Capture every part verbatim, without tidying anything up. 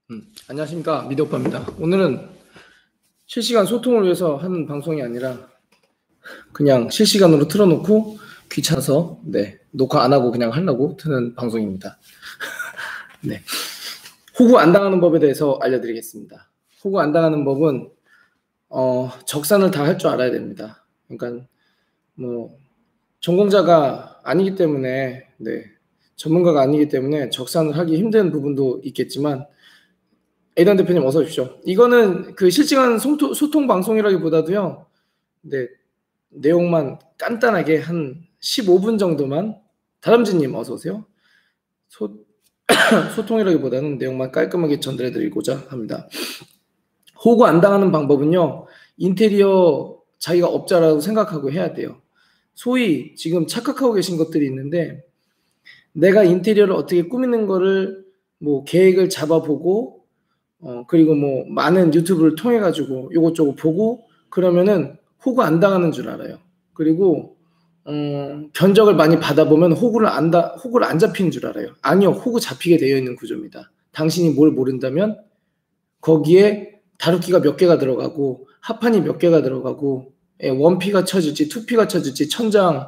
음, 안녕하십니까, 미디어오빠입니다. 오늘은 실시간 소통을 위해서 하는 방송이 아니라 그냥 실시간으로 틀어놓고 귀찮아서 네 녹화 안 하고 그냥 하려고 트는 방송입니다. 네, 호구 안 당하는 법에 대해서 알려드리겠습니다. 호구 안 당하는 법은 어, 적산을 다 할 줄 알아야 됩니다. 그러니까 뭐 전공자가 아니기 때문에 네 전문가가 아니기 때문에 적산을 하기 힘든 부분도 있겠지만, 에이단 대표님 어서 오십시오. 이거는 그 실시간 소통, 소통 방송이라기보다도요, 네, 내용만 간단하게 한 십오 분 정도만, 다람쥐님 어서 오세요. 소, 소통이라기보다는 내용만 깔끔하게 전달해드리고자 합니다. 호구 안 당하는 방법은요, 인테리어 자기가 업자라고 생각하고 해야 돼요. 소위 지금 착각하고 계신 것들이 있는데, 내가 인테리어를 어떻게 꾸미는 거를 뭐 계획을 잡아보고 어 그리고 뭐 많은 유튜브를 통해 가지고 요것저것 보고 그러면은 호구 안 당하는 줄 알아요. 그리고 어 견적을 많이 받아보면 호구를 안 다, 호구를 안 잡히는 줄 알아요. 아니요, 호구 잡히게 되어 있는 구조입니다. 당신이 뭘 모른다면 거기에 다루기가 몇 개가 들어가고 합판이 몇 개가 들어가고, 예, 원피가 쳐질지 투피가 쳐질지 천장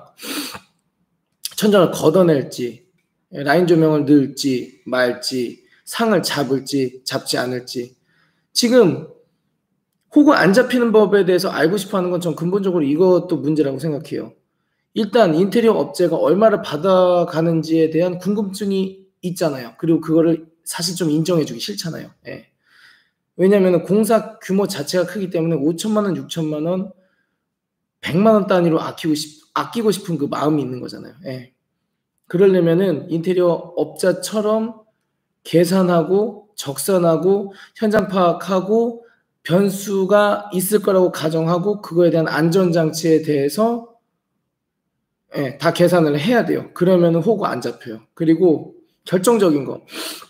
천장을 걷어낼지, 예, 라인 조명을 넣을지 말지, 상을 잡을지 잡지 않을지. 지금 호구 안 잡히는 법에 대해서 알고 싶어하는 건 전 근본적으로 이것도 문제라고 생각해요. 일단 인테리어 업체가 얼마를 받아가는지에 대한 궁금증이 있잖아요. 그리고 그거를 사실 좀 인정해주기 싫잖아요. 예. 왜냐하면 공사 규모 자체가 크기 때문에 오천만 원, 육천만 원, 백만 원 단위로 아끼고 싶, 아끼고 싶은 그 마음이 있는 거잖아요. 예. 그러려면은 인테리어 업자처럼 계산하고 적산하고 현장 파악하고 변수가 있을 거라고 가정하고 그거에 대한 안전장치에 대해서, 예, 다 계산을 해야 돼요. 그러면 호구 안 잡혀요. 그리고 결정적인 거,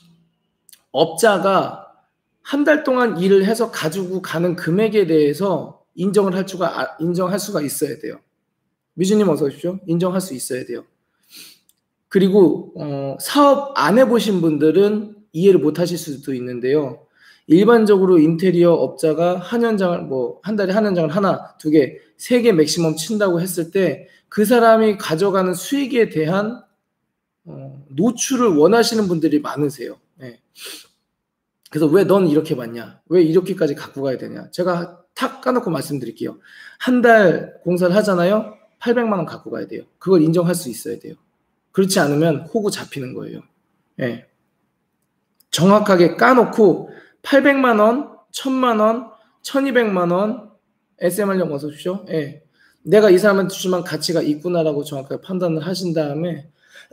업자가 한 달 동안 일을 해서 가지고 가는 금액에 대해서 인정을 할 수가, 인정할 수가 있어야 돼요. 미주님 어서 오십시오. 인정할 수 있어야 돼요. 그리고 어, 사업 안 해보신 분들은 이해를 못 하실 수도 있는데요. 일반적으로 인테리어 업자가 한 현장을 뭐 한 달에 한 현장을 하나, 두 개, 세 개 맥시멈 친다고 했을 때 그 사람이 가져가는 수익에 대한 어, 노출을 원하시는 분들이 많으세요. 네. 그래서 왜 넌 이렇게 받냐? 왜 이렇게까지 갖고 가야 되냐? 제가 탁 까놓고 말씀드릴게요. 한 달 공사를 하잖아요. 팔백만 원 갖고 가야 돼요. 그걸 인정할 수 있어야 돼요. 그렇지 않으면 호구 잡히는 거예요. 예. 정확하게 까놓고 팔백만 원, 천만 원, 천이백만 원, 에스엠알용 어서 오십시오. 예. 내가 이 사람한테 주만 가치가 있구나라고 정확하게 판단을 하신 다음에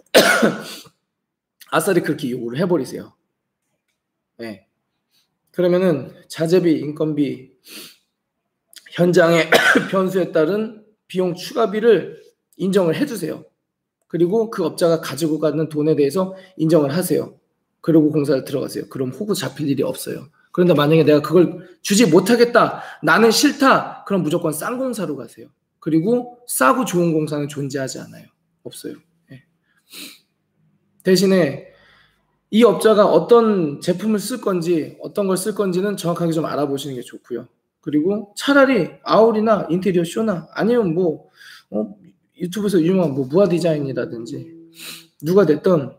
아싸리 그렇게 요구를 해버리세요. 예. 그러면은 자재비, 인건비, 현장의 변수에 따른 비용 추가비를 인정을 해주세요. 그리고 그 업자가 가지고 가는 돈에 대해서 인정을 하세요. 그리고 공사를 들어가세요. 그럼 호구 잡힐 일이 없어요. 그런데 만약에 내가 그걸 주지 못하겠다, 나는 싫다, 그럼 무조건 싼 공사로 가세요. 그리고 싸고 좋은 공사는 존재하지 않아요. 없어요. 네. 대신에 이 업자가 어떤 제품을 쓸 건지 어떤 걸 쓸 건지는 정확하게 좀 알아보시는 게 좋고요. 그리고 차라리 아울이나 인테리어 쇼나 아니면 뭐 어, 유튜브에서 유명한 뭐 무아 디자인이라든지 누가 됐던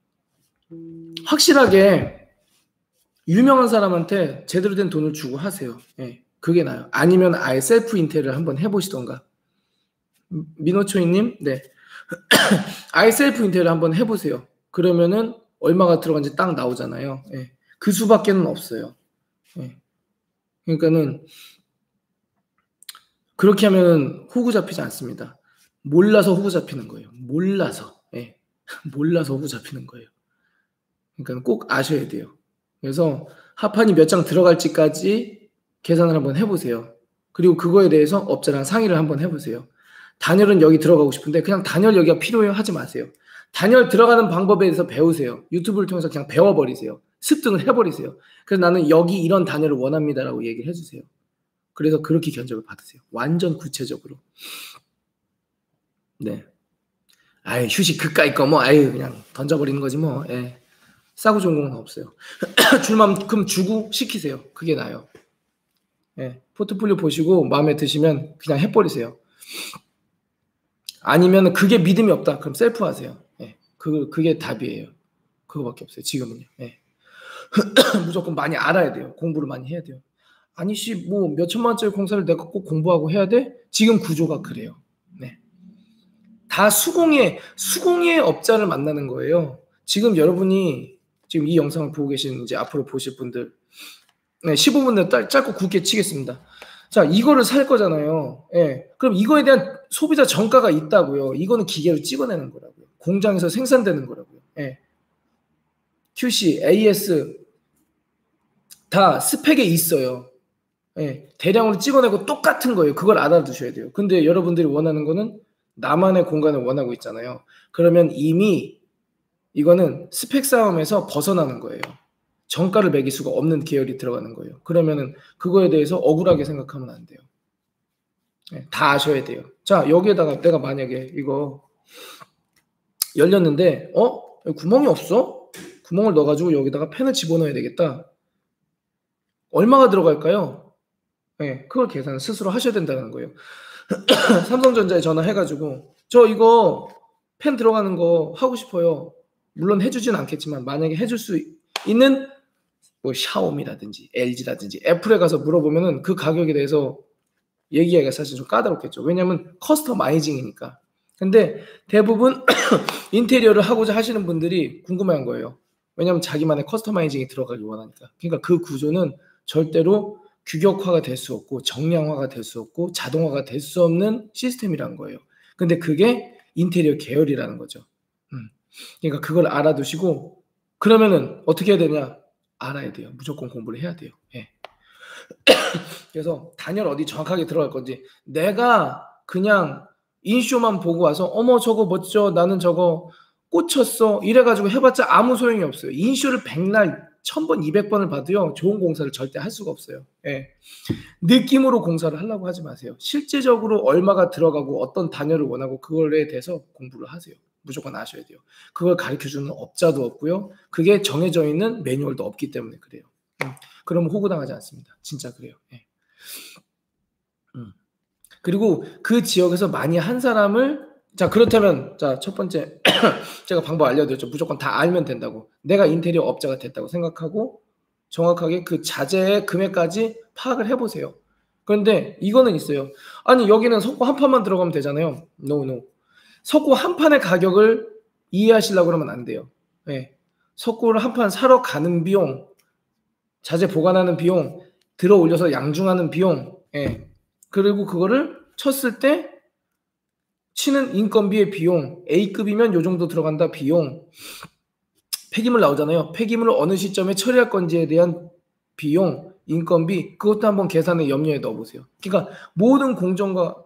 확실하게 유명한 사람한테 제대로 된 돈을 주고 하세요. 예, 그게 나아요. 아니면 아예 셀프 인테리어를 한번 해보시던가. 민호초이님, 네, 아예 셀프 인테리어 한번 해보세요. 그러면은 얼마가 들어간지 딱 나오잖아요. 예, 그 수밖에는 없어요. 예, 그러니까는 그렇게 하면은 호구 잡히지 않습니다. 몰라서 호구 잡히는 거예요. 몰라서. 예. 몰라서 호구 잡히는 거예요. 그러니까 꼭 아셔야 돼요. 그래서 합판이 몇 장 들어갈지까지 계산을 한번 해보세요. 그리고 그거에 대해서 업자랑 상의를 한번 해보세요. 단열은 여기 들어가고 싶은데 그냥 단열 여기가 필요해요 하지 마세요. 단열 들어가는 방법에 대해서 배우세요. 유튜브를 통해서 그냥 배워버리세요. 습득을 해버리세요. 그래서 나는 여기 이런 단열을 원합니다라고 얘기를 해주세요. 그래서 그렇게 견적을 받으세요. 완전 구체적으로. 네. 아유, 휴식 그까이 거 뭐, 아유, 그냥 던져버리는 거지 뭐. 예. 싸고 좋은 공은 없어요. 줄 만큼 주고 시키세요. 그게 나아요. 예, 포트폴리오 보시고 마음에 드시면 그냥 해버리세요. 아니면 그게 믿음이 없다. 그럼 셀프 하세요. 예, 그, 그게 답이에요. 그거밖에 없어요. 지금은요. 예. 무조건 많이 알아야 돼요. 공부를 많이 해야 돼요. 아니 씨 뭐 몇천만 원짜리 공사를 내가 꼭 공부하고 해야 돼? 지금 구조가 그래요. 네. 다 수공예, 수공예 업자를 만나는 거예요. 지금 여러분이 지금 이 영상을 보고 계신 이제 앞으로 보실 분들, 네, 십오 분 내에 짧고 굵게 치겠습니다. 자, 이거를 살 거잖아요. 예. 그럼 이거에 대한 소비자 정가가 있다고요. 이거는 기계로 찍어내는 거라고요. 공장에서 생산되는 거라고요. 예. 큐씨, 에이에스 다 스펙에 있어요. 예. 대량으로 찍어내고 똑같은 거예요. 그걸 알아두셔야 돼요. 근데 여러분들이 원하는 거는 나만의 공간을 원하고 있잖아요. 그러면 이미 이거는 스펙 싸움에서 벗어나는 거예요. 정가를 매길 수가 없는 계열이 들어가는 거예요. 그러면은 그거에 대해서 억울하게 생각하면 안 돼요. 네, 다 아셔야 돼요. 자, 여기에다가 내가 만약에 이거 열렸는데 어? 여기 구멍이 없어? 구멍을 넣어가지고 여기다가 펜을 집어넣어야 되겠다. 얼마가 들어갈까요? 네, 그걸 계산을 스스로 하셔야 된다는 거예요. 삼성전자에 전화해가지고 저 이거 펜 들어가는 거 하고 싶어요. 물론 해주진 않겠지만 만약에 해줄 수 있는 뭐 샤오미라든지 엘지라든지 애플에 가서 물어보면은 그 가격에 대해서 얘기하기가 사실 좀 까다롭겠죠. 왜냐하면 커스터마이징이니까. 근데 대부분 인테리어를 하고자 하시는 분들이 궁금해한 거예요. 왜냐하면 자기만의 커스터마이징이 들어가길 원하니까. 그러니까 그 구조는 절대로 규격화가 될 수 없고 정량화가 될 수 없고 자동화가 될 수 없는 시스템이라는 거예요. 근데 그게 인테리어 계열이라는 거죠. 음. 그러니까 그걸 알아두시고 그러면은 어떻게 해야 되냐? 알아야 돼요. 무조건 공부를 해야 돼요. 예. 그래서 단열 어디 정확하게 들어갈 건지 내가 그냥 인쇼만 보고 와서 어머 저거 멋져 나는 저거 꽂혔어 이래가지고 해봤자 아무 소용이 없어요. 인쇼를 백날 천 번 이백 번을 봐도요 좋은 공사를 절대 할 수가 없어요. 예. 느낌으로 공사를 하려고 하지 마세요. 실제적으로 얼마가 들어가고 어떤 단열을 원하고 그거에 대해서 공부를 하세요. 무조건 아셔야 돼요. 그걸 가르쳐주는 업자도 없고요. 그게 정해져 있는 매뉴얼도 없기 때문에 그래요. 음. 그러면 호구당하지 않습니다. 진짜 그래요. 예. 음. 그리고 그 지역에서 많이 한 사람을 자 그렇다면 자 첫 번째 제가 방법 알려드렸죠. 무조건 다 알면 된다고. 내가 인테리어 업자가 됐다고 생각하고 정확하게 그 자재의 금액까지 파악을 해보세요. 그런데 이거는 있어요. 아니 여기는 석고 한 판만 들어가면 되잖아요. No, no. 석고 한 판의 가격을 이해하시려고 그러면 안 돼요. 네. 석고를 한 판 사러 가는 비용, 자재 보관하는 비용, 들어 올려서 양중하는 비용, 네. 그리고 그거를 쳤을 때 치는 인건비의 비용, A급이면 요 정도 들어간다 비용, 폐기물 나오잖아요. 폐기물을 어느 시점에 처리할 건지에 대한 비용, 인건비 그것도 한번 계산에 염려에 넣어보세요. 그러니까 모든 공정과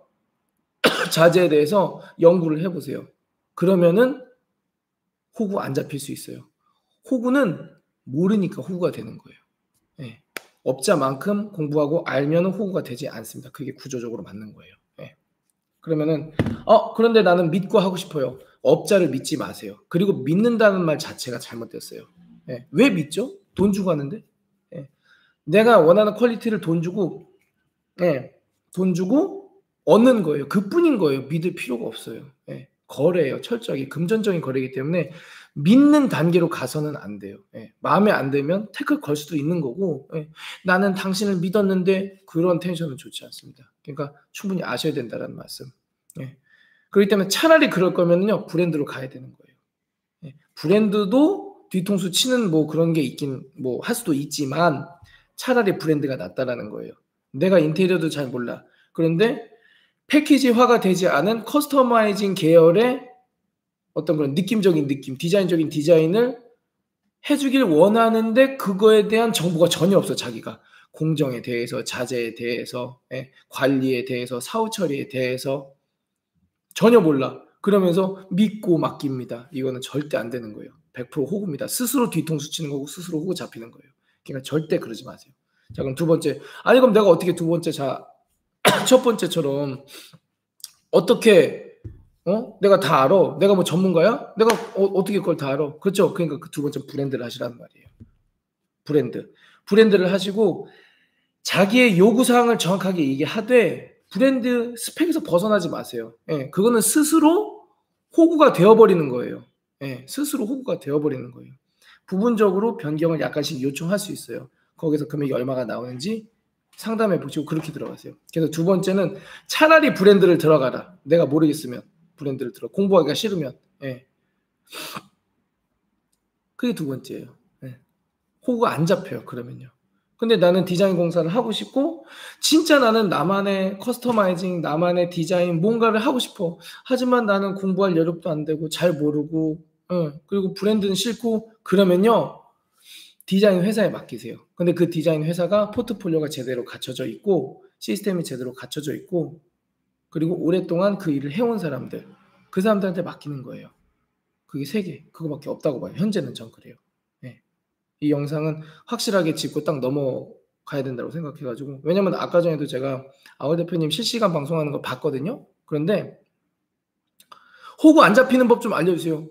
자재에 대해서 연구를 해보세요. 그러면은 호구 안 잡힐 수 있어요. 호구는 모르니까 호구가 되는 거예요. 네. 업자만큼 공부하고 알면 호구가 되지 않습니다. 그게 구조적으로 맞는 거예요. 네. 그러면은 어 그런데 나는 믿고 하고 싶어요. 업자를 믿지 마세요. 그리고 믿는다는 말 자체가 잘못됐어요. 네. 왜 믿죠? 돈 주고 하는데. 네. 내가 원하는 퀄리티를 돈 주고 네. 돈 주고 얻는 거예요. 그뿐인 거예요. 믿을 필요가 없어요. 네. 거래예요. 철저하게 금전적인 거래이기 때문에 믿는 단계로 가서는 안 돼요. 네. 마음에 안 들면 태클 걸 수도 있는 거고 네. 나는 당신을 믿었는데 그런 텐션은 좋지 않습니다. 그러니까 충분히 아셔야 된다는 말씀. 네. 그렇기 때문에 차라리 그럴 거면요 브랜드로 가야 되는 거예요. 네. 브랜드도 뒤통수 치는 뭐 그런 게 있긴 뭐 할 수도 있지만 차라리 브랜드가 낫다라는 거예요. 내가 인테리어도 잘 몰라. 그런데 패키지화가 되지 않은 커스터마이징 계열의 어떤 그런 느낌적인 느낌, 디자인적인 디자인을 해주길 원하는데 그거에 대한 정보가 전혀 없어. 자기가 공정에 대해서, 자재에 대해서, 예, 관리에 대해서, 사후 처리에 대해서 전혀 몰라. 그러면서 믿고 맡깁니다. 이거는 절대 안 되는 거예요. 백 퍼센트 호구입니다. 스스로 뒤통수 치는 거고 스스로 호구 잡히는 거예요. 그러니까 절대 그러지 마세요. 자 그럼 두 번째. 아니 그럼 내가 어떻게 두 번째 자 첫 번째처럼 어떻게 어? 내가 다 알아. 내가 뭐 전문가야? 내가 어, 어떻게 그걸 다 알아? 그렇죠? 그러니까 그 두 번째 브랜드를 하시라는 말이에요. 브랜드. 브랜드를 하시고 자기의 요구사항을 정확하게 얘기하되 브랜드 스펙에서 벗어나지 마세요. 예, 그거는 스스로 호구가 되어버리는 거예요. 예, 스스로 호구가 되어버리는 거예요. 부분적으로 변경을 약간씩 요청할 수 있어요. 거기서 금액이 얼마가 나오는지 상담해 보시고 그렇게 들어가세요. 그래서 두 번째는 차라리 브랜드를 들어가라. 내가 모르겠으면 브랜드를 들어. 공부하기가 싫으면. 예. 그게 두 번째예요. 예. 호구가 안 잡혀요. 그러면요. 근데 나는 디자인 공사를 하고 싶고 진짜 나는 나만의 커스터마이징, 나만의 디자인 뭔가를 하고 싶어. 하지만 나는 공부할 여력도 안 되고 잘 모르고 어, 그리고 브랜드는 싫고 그러면요. 디자인 회사에 맡기세요. 근데 그 디자인 회사가 포트폴리오가 제대로 갖춰져 있고 시스템이 제대로 갖춰져 있고 그리고 오랫동안 그 일을 해온 사람들 그 사람들한테 맡기는 거예요. 그게 세 개. 그거밖에 없다고 봐요. 현재는 전 그래요. 네. 이 영상은 확실하게 짚고 딱 넘어가야 된다고 생각해가지고 왜냐면 아까 전에도 제가 아울 대표님 실시간 방송하는 거 봤거든요. 그런데 호구 안 잡히는 법 좀 알려주세요.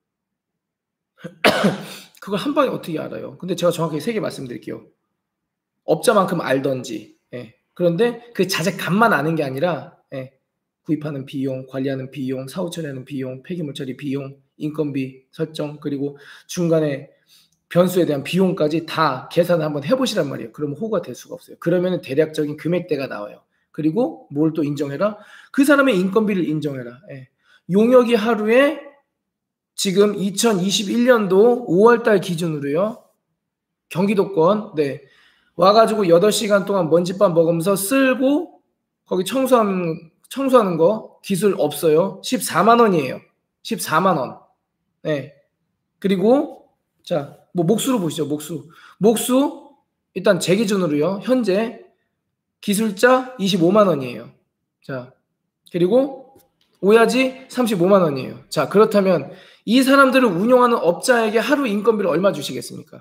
그걸 한 방에 어떻게 알아요? 근데 제가 정확하게 세 개 말씀드릴게요. 업자만큼 알던지. 예. 그런데 그 자재값만 아는 게 아니라 예. 구입하는 비용, 관리하는 비용, 사후 처리하는 비용, 폐기물 처리 비용, 인건비 설정 그리고 중간에 변수에 대한 비용까지 다 계산을 한번 해보시란 말이에요. 그러면 호구가 될 수가 없어요. 그러면 대략적인 금액대가 나와요. 그리고 뭘 또 인정해라? 그 사람의 인건비를 인정해라. 예. 용역이 하루에 지금 이천이십일 년도 오월달 기준으로요. 경기도권 네 와가지고 여덟 시간 동안 먼지밥 먹으면서 쓸고 거기 청소하는 청소하는 거 기술 없어요. 십사만 원이에요. 십사만 원. 네. 그리고 자, 뭐 목수로 보시죠. 목수. 목수 일단 제 기준으로요. 현재 기술자 이십오만 원이에요. 자, 그리고 오야지 삼십오만 원이에요. 자, 그렇다면 이 사람들을 운영하는 업자에게 하루 인건비를 얼마 주시겠습니까?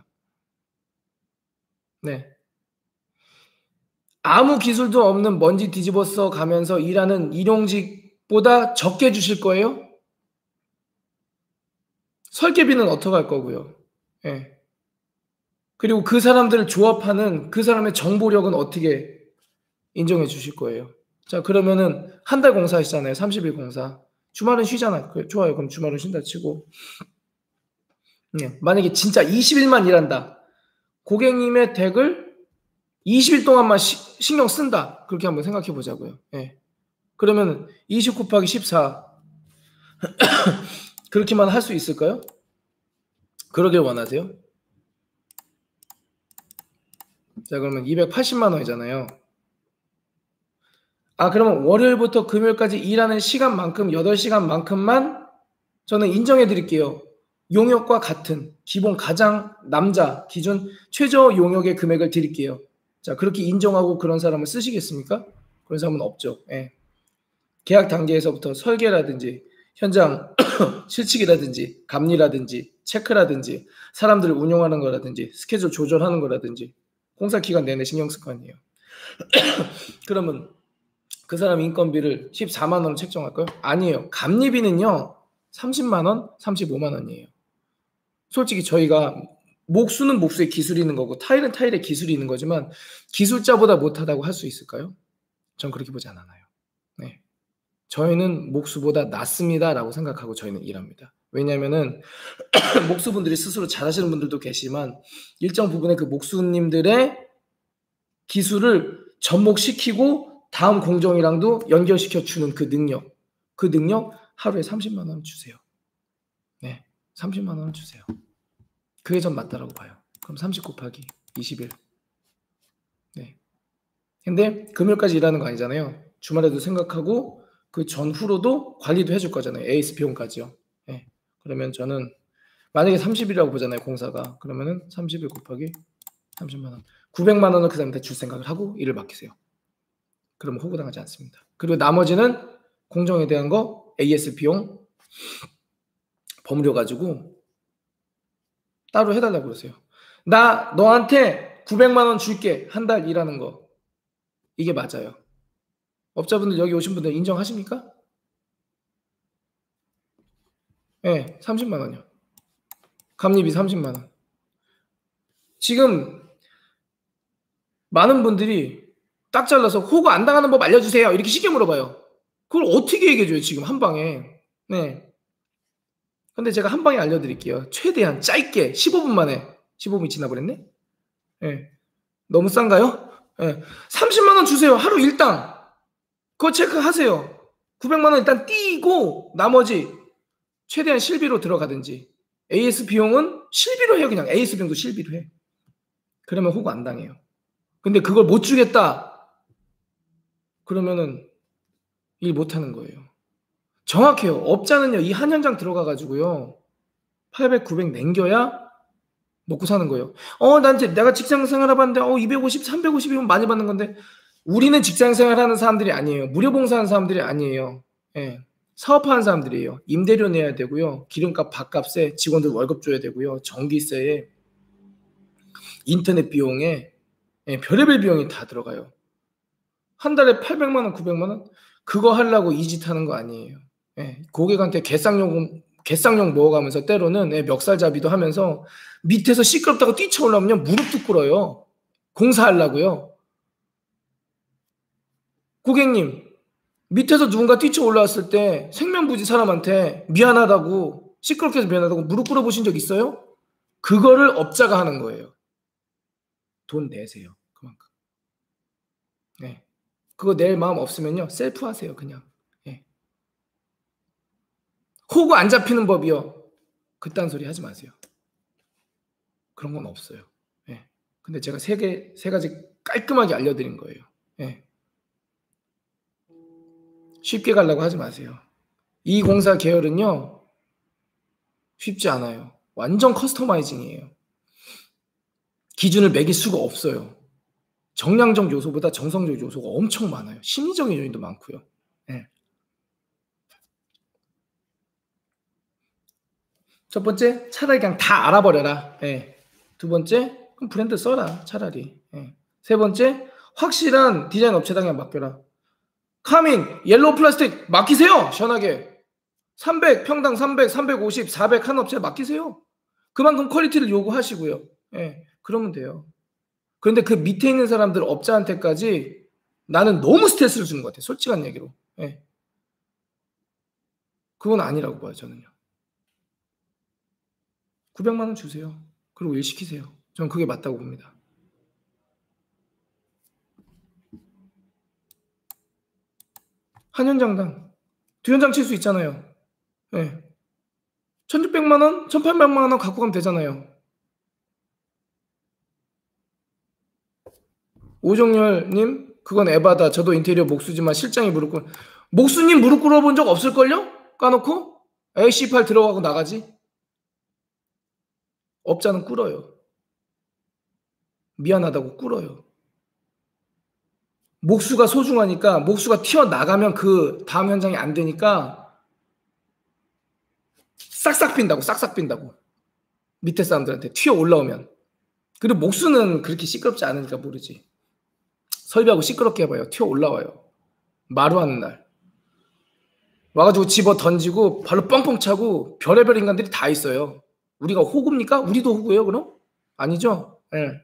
네. 아무 기술도 없는 먼지 뒤집어 써 가면서 일하는 일용직보다 적게 주실 거예요? 설계비는 어떻게 할 거고요? 예. 그리고 그 사람들을 조합하는 그 사람의 정보력은 어떻게 인정해 주실 거예요? 자, 그러면은 한 달 공사하시잖아요. 삼십 일 공사. 주말은 쉬잖아요. 그래, 좋아요. 그럼 주말은 쉰다 치고. 예. 만약에 진짜 이십 일만 일한다. 고객님의 덱을 이십 일 동안만 시, 신경 쓴다. 그렇게 한번 생각해 보자고요. 예. 그러면 이십 곱하기 십사 그렇게만 할 수 있을까요? 그러길 원하세요? 자, 그러면 이백팔십만 원이잖아요. 아, 그러면 월요일부터 금요일까지 일하는 시간만큼 여덟 시간만큼만 저는 인정해 드릴게요. 용역과 같은 기본 가장 남자 기준 최저 용역의 금액을 드릴게요. 자, 그렇게 인정하고 그런 사람을 쓰시겠습니까? 그런 사람은 없죠. 예. 계약 단계에서부터 설계라든지 현장 실측이라든지 감리라든지 체크라든지 사람들을 운용하는 거라든지 스케줄 조절하는 거라든지 공사 기간 내내 신경 쓸 거 아니에요. 그러면 그 사람 인건비를 십사만 원을 책정할까요? 아니에요. 감리비는요 삼십만 원, 삼십오만 원이에요. 솔직히 저희가 목수는 목수의 기술이 있는 거고 타일은 타일의 기술이 있는 거지만 기술자보다 못하다고 할 수 있을까요? 전 그렇게 보지 않아요. 네. 저희는 목수보다 낫습니다라고 생각하고 저희는 일합니다. 왜냐하면은 목수분들이 스스로 잘하시는 분들도 계시지만 일정 부분의 그 목수님들의 기술을 접목시키고 다음 공정이랑도 연결시켜 주는 그 능력, 그 능력 하루에 삼십만 원 주세요. 네, 삼십만 원 주세요. 그게 전 맞다라고 봐요. 그럼 삼십 곱하기 이십일. 네. 근데 금요일까지 일하는 거 아니잖아요. 주말에도 생각하고 그 전후로도 관리도 해줄 거잖아요. 에이에스 비용까지요. 네. 그러면 저는 만약에 삼십이라고 보잖아요. 공사가. 그러면은 삼십일 곱하기 삼십만 원. 구백만 원을 그 사람한테 줄 생각을 하고 일을 맡기세요. 그러면 호구당하지 않습니다. 그리고 나머지는 공정에 대한 거 에이에스 비용 버무려 가지고 따로 해달라고 그러세요. 나 너한테 구백만 원 줄게. 한 달 일하는 거. 이게 맞아요. 업자분들 여기 오신 분들 인정하십니까? 네, 삼십만 원이요. 감리비 삼십만 원. 지금 많은 분들이 딱 잘라서 호구 안 당하는 법 알려주세요. 이렇게 쉽게 물어봐요. 그걸 어떻게 얘기해줘요, 지금 한 방에. 네. 근데 제가 한 방에 알려드릴게요. 최대한 짧게 십오 분 만에. 십오 분이 지나버렸네? 네. 너무 싼가요? 네. 삼십만 원 주세요. 하루 일당. 그거 체크하세요. 구백만 원 일단 띄고 나머지 최대한 실비로 들어가든지. 에이에스 비용은 실비로 해요. 그냥 에이에스 비용도 실비로 해. 그러면 호구 안 당해요. 근데 그걸 못 주겠다. 그러면은 일 못하는 거예요. 정확해요. 업자는요. 이 한 현장 들어가가지고요. 팔백, 구백 남겨야 먹고 사는 거예요. 어, 난 이제 내가 직장 생활 해봤는데 어, 이백오십, 삼백오십이면 많이 받는 건데 우리는 직장 생활하는 사람들이 아니에요. 무료 봉사하는 사람들이 아니에요. 예. 사업하는 사람들이에요. 임대료 내야 되고요. 기름값, 밥값에 직원들 월급 줘야 되고요. 전기세에 인터넷 비용에 예, 별의별 비용이 다 들어가요. 한 달에 팔백만 원, 구백만 원? 그거 하려고 이 짓 하는 거 아니에요. 예, 고객한테 개쌍용, 개쌍용 모아가면서 때로는 예, 멱살잡이도 하면서 밑에서 시끄럽다고 뛰쳐올라오면 무릎도 꿇어요. 공사하려고요. 고객님, 밑에서 누군가 뛰쳐올라왔을 때 생면부지 사람한테 미안하다고 시끄럽게 해서 미안하다고 무릎 꿇어보신 적 있어요? 그거를 업자가 하는 거예요. 돈 내세요. 그만큼. 네. 그거 낼 마음 없으면요. 셀프 하세요. 그냥. 예. 호구 안 잡히는 법이요. 그딴 소리 하지 마세요. 그런 건 없어요. 예. 근데 제가 세 개, 세 가지 깔끔하게 알려드린 거예요. 예. 쉽게 가려고 하지 마세요. 이 공사 계열은요. 쉽지 않아요. 완전 커스터마이징이에요. 기준을 매길 수가 없어요. 정량적 요소보다 정성적 요소가 엄청 많아요. 심리적인 요인도 많고요. 예. 첫 번째, 차라리 그냥 다 알아버려라. 예. 두 번째, 그럼 브랜드 써라. 차라리. 예. 세 번째, 확실한 디자인 업체다 그냥 맡겨라. 카민, 옐로우 플라스틱 맡기세요. 시원하게. 삼백, 평당 삼백, 삼백오십, 사백 한 업체에 맡기세요. 그만큼 퀄리티를 요구하시고요. 예. 그러면 돼요. 그런데 그 밑에 있는 사람들 업자한테까지 나는 너무 스트레스를 주는 것 같아요. 솔직한 얘기로. 예. 그건 아니라고 봐요. 저는요. 구백만 원 주세요. 그리고 일 시키세요. 저는 그게 맞다고 봅니다. 한 현장당 두 현장 칠 수 있잖아요. 네. 천육백만 원, 천팔백만 원 갖고 가면 되잖아요. 오정열님, 그건 에바다. 저도 인테리어 목수지만 실장이 무릎 꿇. 목수님 무릎 꿇어본 적 없을걸요? 까놓고? 에이씨 팔 들어가고 나가지. 업자는 꿇어요. 미안하다고 꿇어요. 목수가 소중하니까 목수가 튀어나가면 그 다음 현장이 안 되니까 싹싹 빈다고 싹싹 빈다고. 밑에 사람들한테 튀어 올라오면. 그리고 목수는 그렇게 시끄럽지 않으니까 모르지. 설비하고 시끄럽게 해봐요. 튀어 올라와요. 마루하는 날. 와가지고 집어 던지고 발로 뻥뻥 차고 별의별 인간들이 다 있어요. 우리가 호구입니까? 우리도 호구예요 그럼? 아니죠? 네.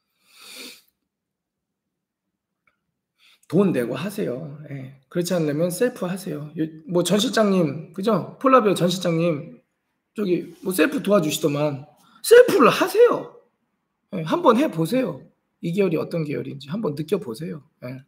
돈 내고 하세요. 네. 그렇지 않으면 셀프 하세요. 뭐 전 실장님 그죠? 폴라베어 전 실장님 저기 뭐 셀프 도와주시더만 셀프를 하세요. 네. 한번 해보세요. 이 계열이 어떤 계열인지 한번 느껴보세요. 네.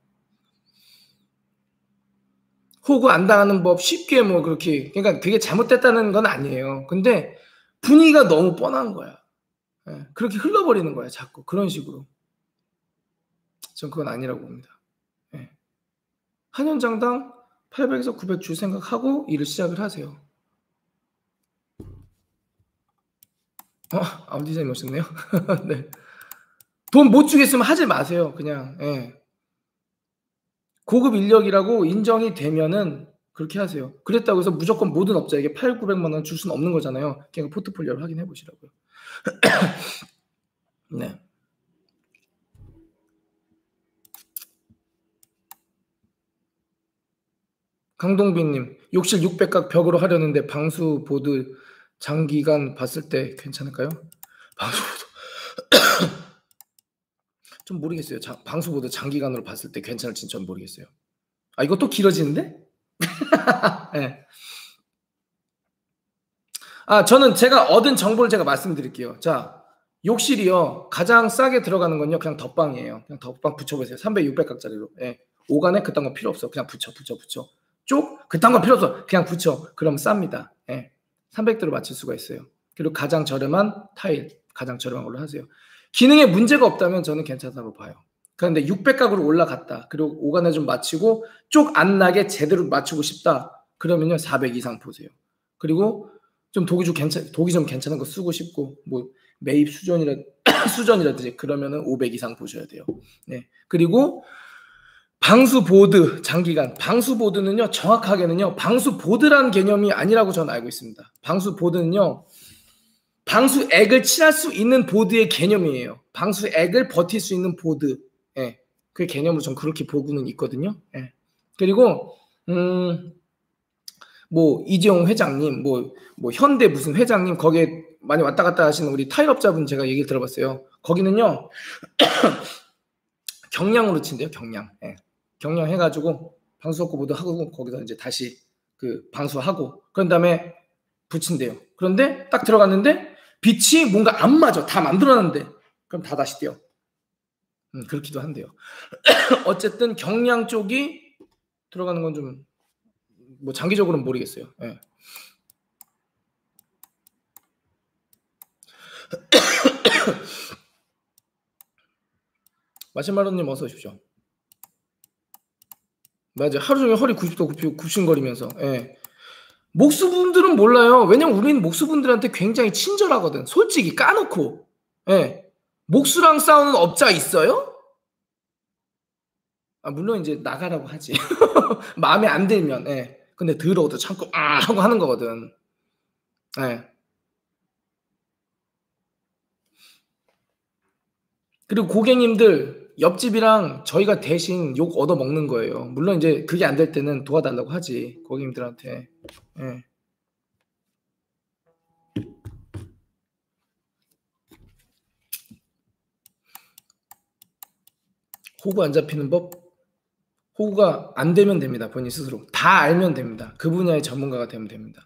호구 안 당하는 법 쉽게 뭐 그렇게 그러니까 그게 잘못됐다는 건 아니에요. 근데 분위기가 너무 뻔한 거야. 예, 그렇게 흘러버리는 거야 자꾸 그런 식으로. 전 그건 아니라고 봅니다. 예. 한 현장당 팔백에서 구백 줄 생각하고 일을 시작을 하세요. 어, 아웃디자인 오셨네요. 네. 돈 못 주겠으면 하지 마세요. 그냥 예. 고급 인력이라고 인정이 되면은 그렇게 하세요. 그랬다고 해서 무조건 모든 업자에게 팔, 구백만 원 줄 수는 없는 거잖아요. 그냥 포트폴리오를 확인해 보시라고요. 네. 강동빈님, 욕실 육백 각 벽으로 하려는데 방수 보드 장기간 봤을 때 괜찮을까요? 방수 보드 좀 모르겠어요. 자, 방수 보드 장기간으로 봤을 때 괜찮을지 전 모르겠어요. 아, 이거 또 길어지는데? 네. 아, 저는 제가 얻은 정보를 제가 말씀드릴게요. 자, 욕실이요. 가장 싸게 들어가는 건요. 그냥 덧방이에요. 그냥 덧방 붙여보세요. 삼백, 육백 각짜리로. 예. 오간에 그딴 거 필요 없어. 그냥 붙여, 붙여, 붙여. 쪽? 그딴 거 필요 없어. 그냥 붙여. 그럼 쌉니다. 예. 삼백 대로 맞출 수가 있어요. 그리고 가장 저렴한 타일. 가장 저렴한 걸로 하세요. 기능에 문제가 없다면 저는 괜찮다고 봐요. 그런데 육백 각으로 올라갔다. 그리고 오간에 좀 맞추고 쪽 안 나게 제대로 맞추고 싶다. 그러면요. 사백 이상 보세요. 그리고 좀 독이 좀 괜찮, 독이 좀 괜찮은 거 쓰고 싶고, 뭐, 매입 수전이라, 수전이라든지, 그러면은 오백 이상 보셔야 돼요. 네. 그리고, 방수보드, 장기간. 방수보드는요, 정확하게는요, 방수보드라는 개념이 아니라고 저는 알고 있습니다. 방수보드는요, 방수액을 칠할 수 있는 보드의 개념이에요. 방수액을 버틸 수 있는 보드. 예. 그 개념으로 전 그렇게 보고는 있거든요. 예. 그리고, 음, 뭐 이재용 회장님, 뭐, 뭐 현대 무슨 회장님 거기에 많이 왔다 갔다 하시는 우리 타일업자분 제가 얘기를 들어봤어요. 거기는요 경량으로 친대요. 경량. 예. 경량 해가지고 방수석고 모두 하고 거기서 이제 다시 그 방수하고 그런 다음에 붙인대요. 그런데 딱 들어갔는데 빛이 뭔가 안 맞아. 다 만들어놨는데 그럼 다 다시 떼요. 음, 그렇기도 한데요. 어쨌든 경량 쪽이 들어가는 건 좀 뭐 장기적으로는 모르겠어요. 예. 마시마로님 어서 오십시오. 맞아요. 하루 종일 허리 구십 도 굽히고 굽신거리면서. 예. 목수분들은 몰라요. 왜냐면 우리는 목수분들한테 굉장히 친절하거든. 솔직히 까놓고. 예. 목수랑 싸우는 업자 있어요? 아, 물론 이제 나가라고 하지. 마음에 안 들면. 예. 근데 더러워도 참고 아 하고 하는 거거든. 예. 그리고 고객님들 옆집이랑 저희가 대신 욕 얻어 먹는 거예요. 물론 이제 그게 안 될 때는 도와달라고 하지. 고객님들한테. 예. 호구 안 잡히는 법? 호구가 안 되면 됩니다. 본인 스스로. 다 알면 됩니다. 그 분야의 전문가가 되면 됩니다.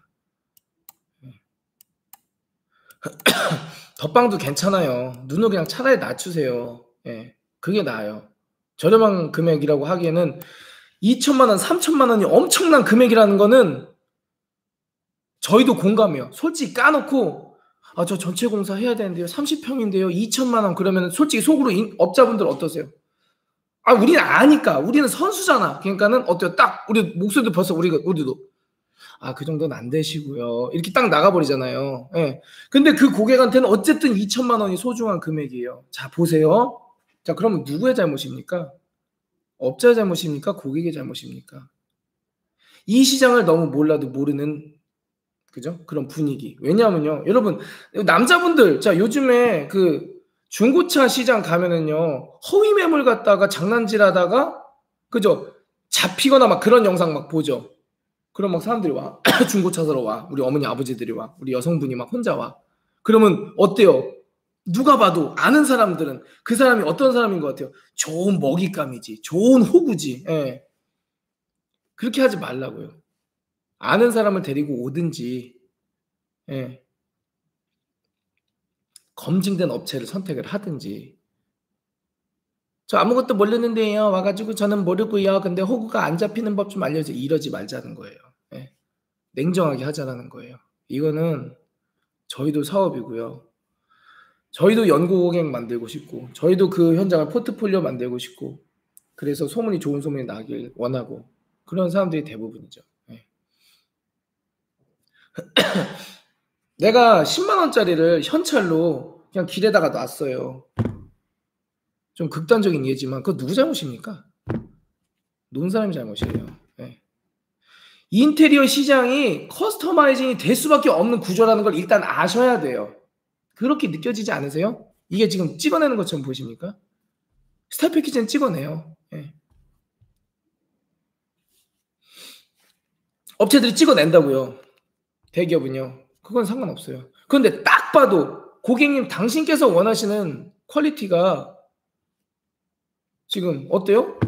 덧방도 괜찮아요. 눈을 그냥 차라리 낮추세요. 예, 그게 나아요. 저렴한 금액이라고 하기에는 이천만 원, 삼천만 원이 엄청난 금액이라는 거는 저희도 공감해요. 솔직히 까놓고 아, 저 전체 공사 해야 되는데요. 삼십 평인데요. 이천만 원 그러면 솔직히 속으로 인, 업자분들 어떠세요? 아, 우리는 아니까. 우리는 선수잖아. 그러니까는 어때요? 딱 우리 목소리도 벌써 우리가 우리도 아, 그 정도는 안 되시고요. 이렇게 딱 나가버리잖아요. 예. 근데 그 고객한테는 어쨌든 이천만 원이 소중한 금액이에요. 자, 보세요. 자, 그러면 누구의 잘못입니까? 업자의 잘못입니까? 고객의 잘못입니까? 이 시장을 너무 몰라도 모르는 그죠? 그런 분위기. 왜냐하면요. 여러분, 남자분들, 자, 요즘에 그 중고차 시장 가면은요. 허위 매물 갖다가 장난질 하다가 그죠? 잡히거나 막 그런 영상 막 보죠. 그럼 막 사람들이 와. 중고차 사러 와. 우리 어머니 아버지들이 와. 우리 여성분이 막 혼자 와. 그러면 어때요? 누가 봐도 아는 사람들은 그 사람이 어떤 사람인 것 같아요? 좋은 먹잇감이지. 좋은 호구지. 예. 그렇게 하지 말라고요. 아는 사람을 데리고 오든지 예. 검증된 업체를 선택을 하든지 저 아무것도 모르는데요. 와가지고 저는 모르고요. 근데 호구가 안 잡히는 법 좀 알려줘. 이러지 말자는 거예요. 예. 냉정하게 하자라는 거예요. 이거는 저희도 사업이고요. 저희도 연구 고객 만들고 싶고 저희도 그 현장을 포트폴리오 만들고 싶고 그래서 소문이 좋은 소문이 나길 원하고 그런 사람들이 대부분이죠. 네. 내가 십만 원짜리를 현찰로 그냥 길에다가 놨어요. 좀 극단적인 예지만 그거 누구 잘못입니까? 논 사람이 잘못이에요. 네. 인테리어 시장이 커스터마이징이 될 수밖에 없는 구조라는 걸 일단 아셔야 돼요. 그렇게 느껴지지 않으세요? 이게 지금 찍어내는 것처럼 보이십니까? 스타일 패키지는 찍어내요. 예. 업체들이 찍어낸다고요. 대기업은요. 그건 상관없어요. 그런데 딱 봐도 고객님 당신께서 원하시는 퀄리티가 지금 어때요?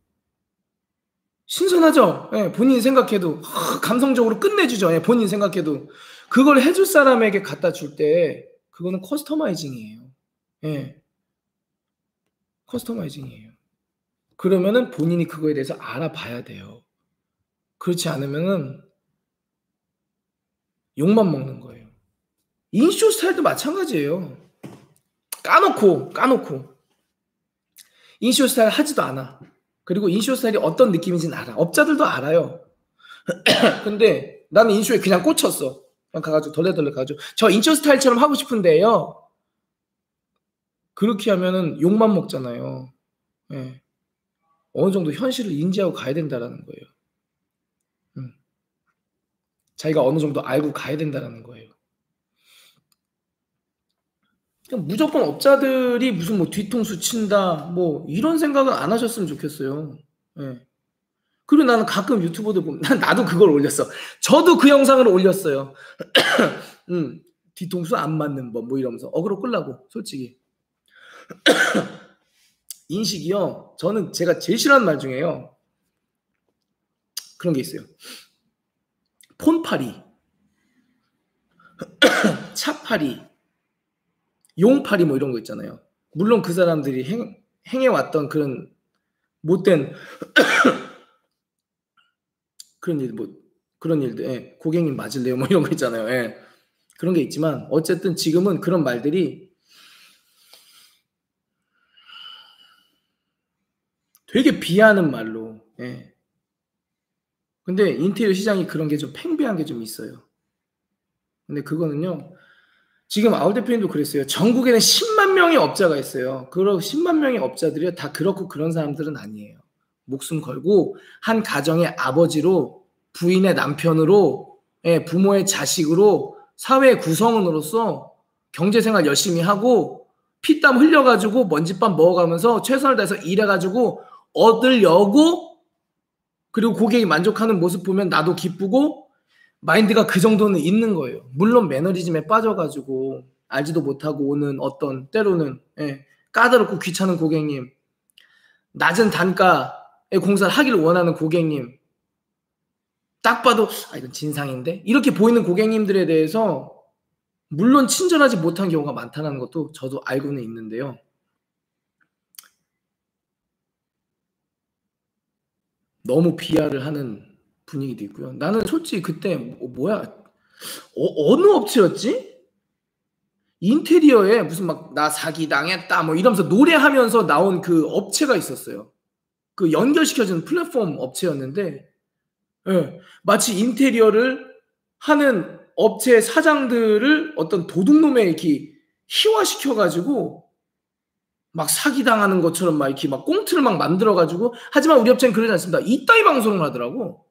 신선하죠? 예, 본인이 생각해도 하, 감성적으로 끝내주죠. 예, 본인이 생각해도 그걸 해줄 사람에게 갖다 줄 때 그거는 커스터마이징이에요. 예, 커스터마이징이에요. 그러면은 본인이 그거에 대해서 알아봐야 돼요. 그렇지 않으면은 욕만 먹는 거예요. 인쇼 스타일도 마찬가지예요. 까놓고 까놓고 인쇼 스타일 하지도 않아. 그리고 인쇼 스타일이 어떤 느낌인지는 알아. 업자들도 알아요. 근데 나는 인쇼에 그냥 꽂혔어. 그냥 가가지고 덜레덜레 가가지고 저 인쇼 스타일처럼 하고 싶은데요. 그렇게 하면은 욕만 먹잖아요. 예. 어느 정도 현실을 인지하고 가야 된다라는 거예요. 음. 자기가 어느 정도 알고 가야 된다라는 거예요. 그냥 무조건 업자들이 무슨 뭐 뒤통수 친다 뭐 이런 생각은 안 하셨으면 좋겠어요. 예. 그리고 나는 가끔 유튜버들 보면 나도 그걸 올렸어. 저도 그 영상을 올렸어요. 음, 뒤통수 안 맞는 법 뭐 이러면서 어그로 끌라고 솔직히. 인식이요. 저는 제가 제일 싫어하는 말 중에요. 그런 게 있어요. 폰파리, 차파리, 용파리 뭐 이런 거 있잖아요. 물론 그 사람들이 행, 행해왔던 그런 못된 그런 일, 뭐 그런 일들, 예, 고객님 맞을래요? 뭐 이런 거 있잖아요. 예. 그런 게 있지만 어쨌든 지금은 그런 말들이 되게 비하하는 말로. 예. 근데 인테리어 시장이 그런 게 좀 팽배한 게 좀 있어요. 근데 그거는요. 지금 아울 대표님도 그랬어요. 전국에는 십만 명의 업자가 있어요. 그런 십만 명의 업자들이 다 그렇고 그런 사람들은 아니에요. 목숨 걸고 한 가정의 아버지로 부인의 남편으로 예, 부모의 자식으로 사회 구성원으로서 경제생활 열심히 하고 피땀 흘려가지고 먼지밥 먹어가면서 최선을 다해서 일해가지고 얻으려고 그리고 고객이 만족하는 모습 보면 나도 기쁘고 마인드가 그 정도는 있는 거예요. 물론 매너리즘에 빠져가지고 알지도 못하고 오는 어떤 때로는 예, 까다롭고 귀찮은 고객님, 낮은 단가의 공사를 하기를 원하는 고객님, 딱 봐도 아 이건 진상인데 이렇게 보이는 고객님들에 대해서 물론 친절하지 못한 경우가 많다는 것도 저도 알고는 있는데요. 너무 비하를 하는 분위기도 있고요. 나는 솔직히 그때 뭐, 뭐야 어, 어느 업체였지? 인테리어에 무슨 막 나 사기 당했다 뭐 이러면서 노래하면서 나온 그 업체가 있었어요. 그 연결시켜주는 플랫폼 업체였는데 예, 마치 인테리어를 하는 업체 사장들을 어떤 도둑놈에 이렇게 희화시켜가지고 막 사기당하는 것처럼 막 이렇게 막 꽁트를 막 만들어가지고 하지만 우리 업체는 그러지 않습니다. 이따위 방송을 하더라고.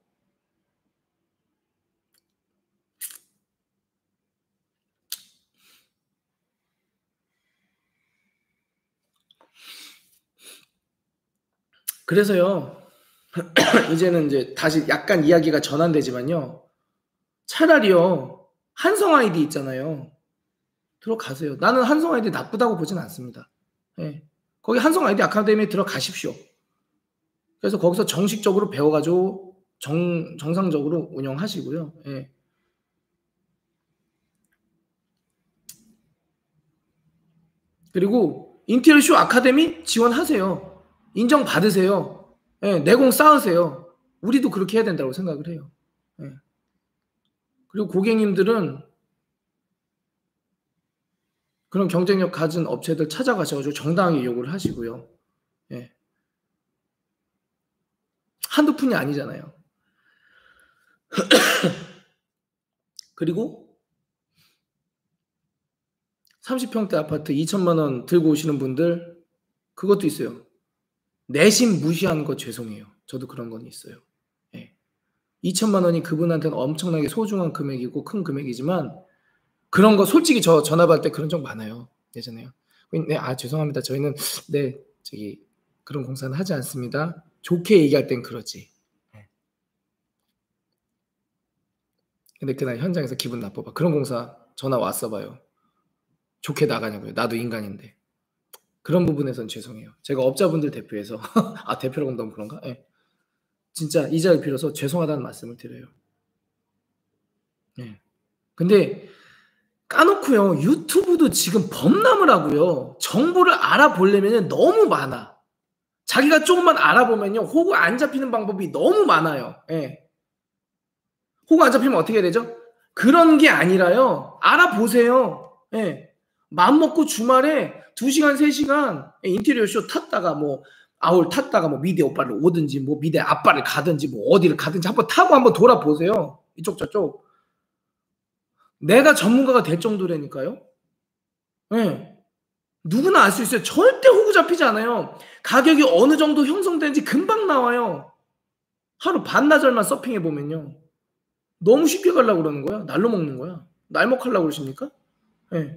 그래서요. 이제는 이제 다시 약간 이야기가 전환되지만요. 차라리요. 한성 아이디 있잖아요. 들어가세요. 나는 한성 아이디 나쁘다고 보진 않습니다. 예. 거기 한성 아이디 아카데미에 들어가십시오. 그래서 거기서 정식적으로 배워가지고 정, 정상적으로 운영하시고요. 예. 그리고 인테리어 쇼 아카데미 지원하세요. 인정받으세요. 예. 내공 쌓으세요. 우리도 그렇게 해야 된다고 생각을 해요. 예. 그리고 고객님들은 그런 경쟁력 가진 업체들 찾아가셔가지고 정당하게 요구를 하시고요. 예. 한두 푼이 아니잖아요. 그리고 삼십 평대 아파트 이천만 원 들고 오시는 분들 그것도 있어요. 내심 무시하는 거 죄송해요. 저도 그런 건 있어요. 예. 이천만 원이 그분한테는 엄청나게 소중한 금액이고 큰 금액이지만 그런 거 솔직히 저 전화 받을 때 그런 적 많아요. 예전에요. 네, 아 죄송합니다. 저희는 네 저기 그런 공사는 하지 않습니다. 좋게 얘기할 땐 그러지. 근데 그날 현장에서 기분 나빠봐. 그런 공사 전화 왔어 봐요. 좋게 나가냐고요. 나도 인간인데. 그런 부분에선 죄송해요. 제가 업자분들 대표해서 아 대표라고 하면 너무 그런가? 예. 진짜 이 자리를 빌어서 죄송하다는 말씀을 드려요. 예. 근데 까놓고요. 유튜브도 지금 범람을 하고요. 정보를 알아보려면 너무 많아. 자기가 조금만 알아보면요. 호구 안 잡히는 방법이 너무 많아요. 예. 호구 안 잡히면 어떻게 해야 되죠? 그런 게 아니라요. 알아보세요. 예. 마음먹고 주말에 두 시간, 세 시간 인테리어 쇼 탔다가 뭐 아울 탔다가 뭐 미대 오빠를 오든지 뭐 미대 아빠를 가든지 뭐 어디를 가든지 한번 타고 한번 돌아보세요. 이쪽 저쪽. 내가 전문가가 될 정도라니까요. 네. 누구나 알 수 있어요. 절대 호구 잡히지 않아요. 가격이 어느 정도 형성되는지 금방 나와요. 하루 반나절만 서핑해보면요. 너무 쉽게 가려고 그러는 거야. 날로 먹는 거야. 날먹하려고 그러십니까? 네.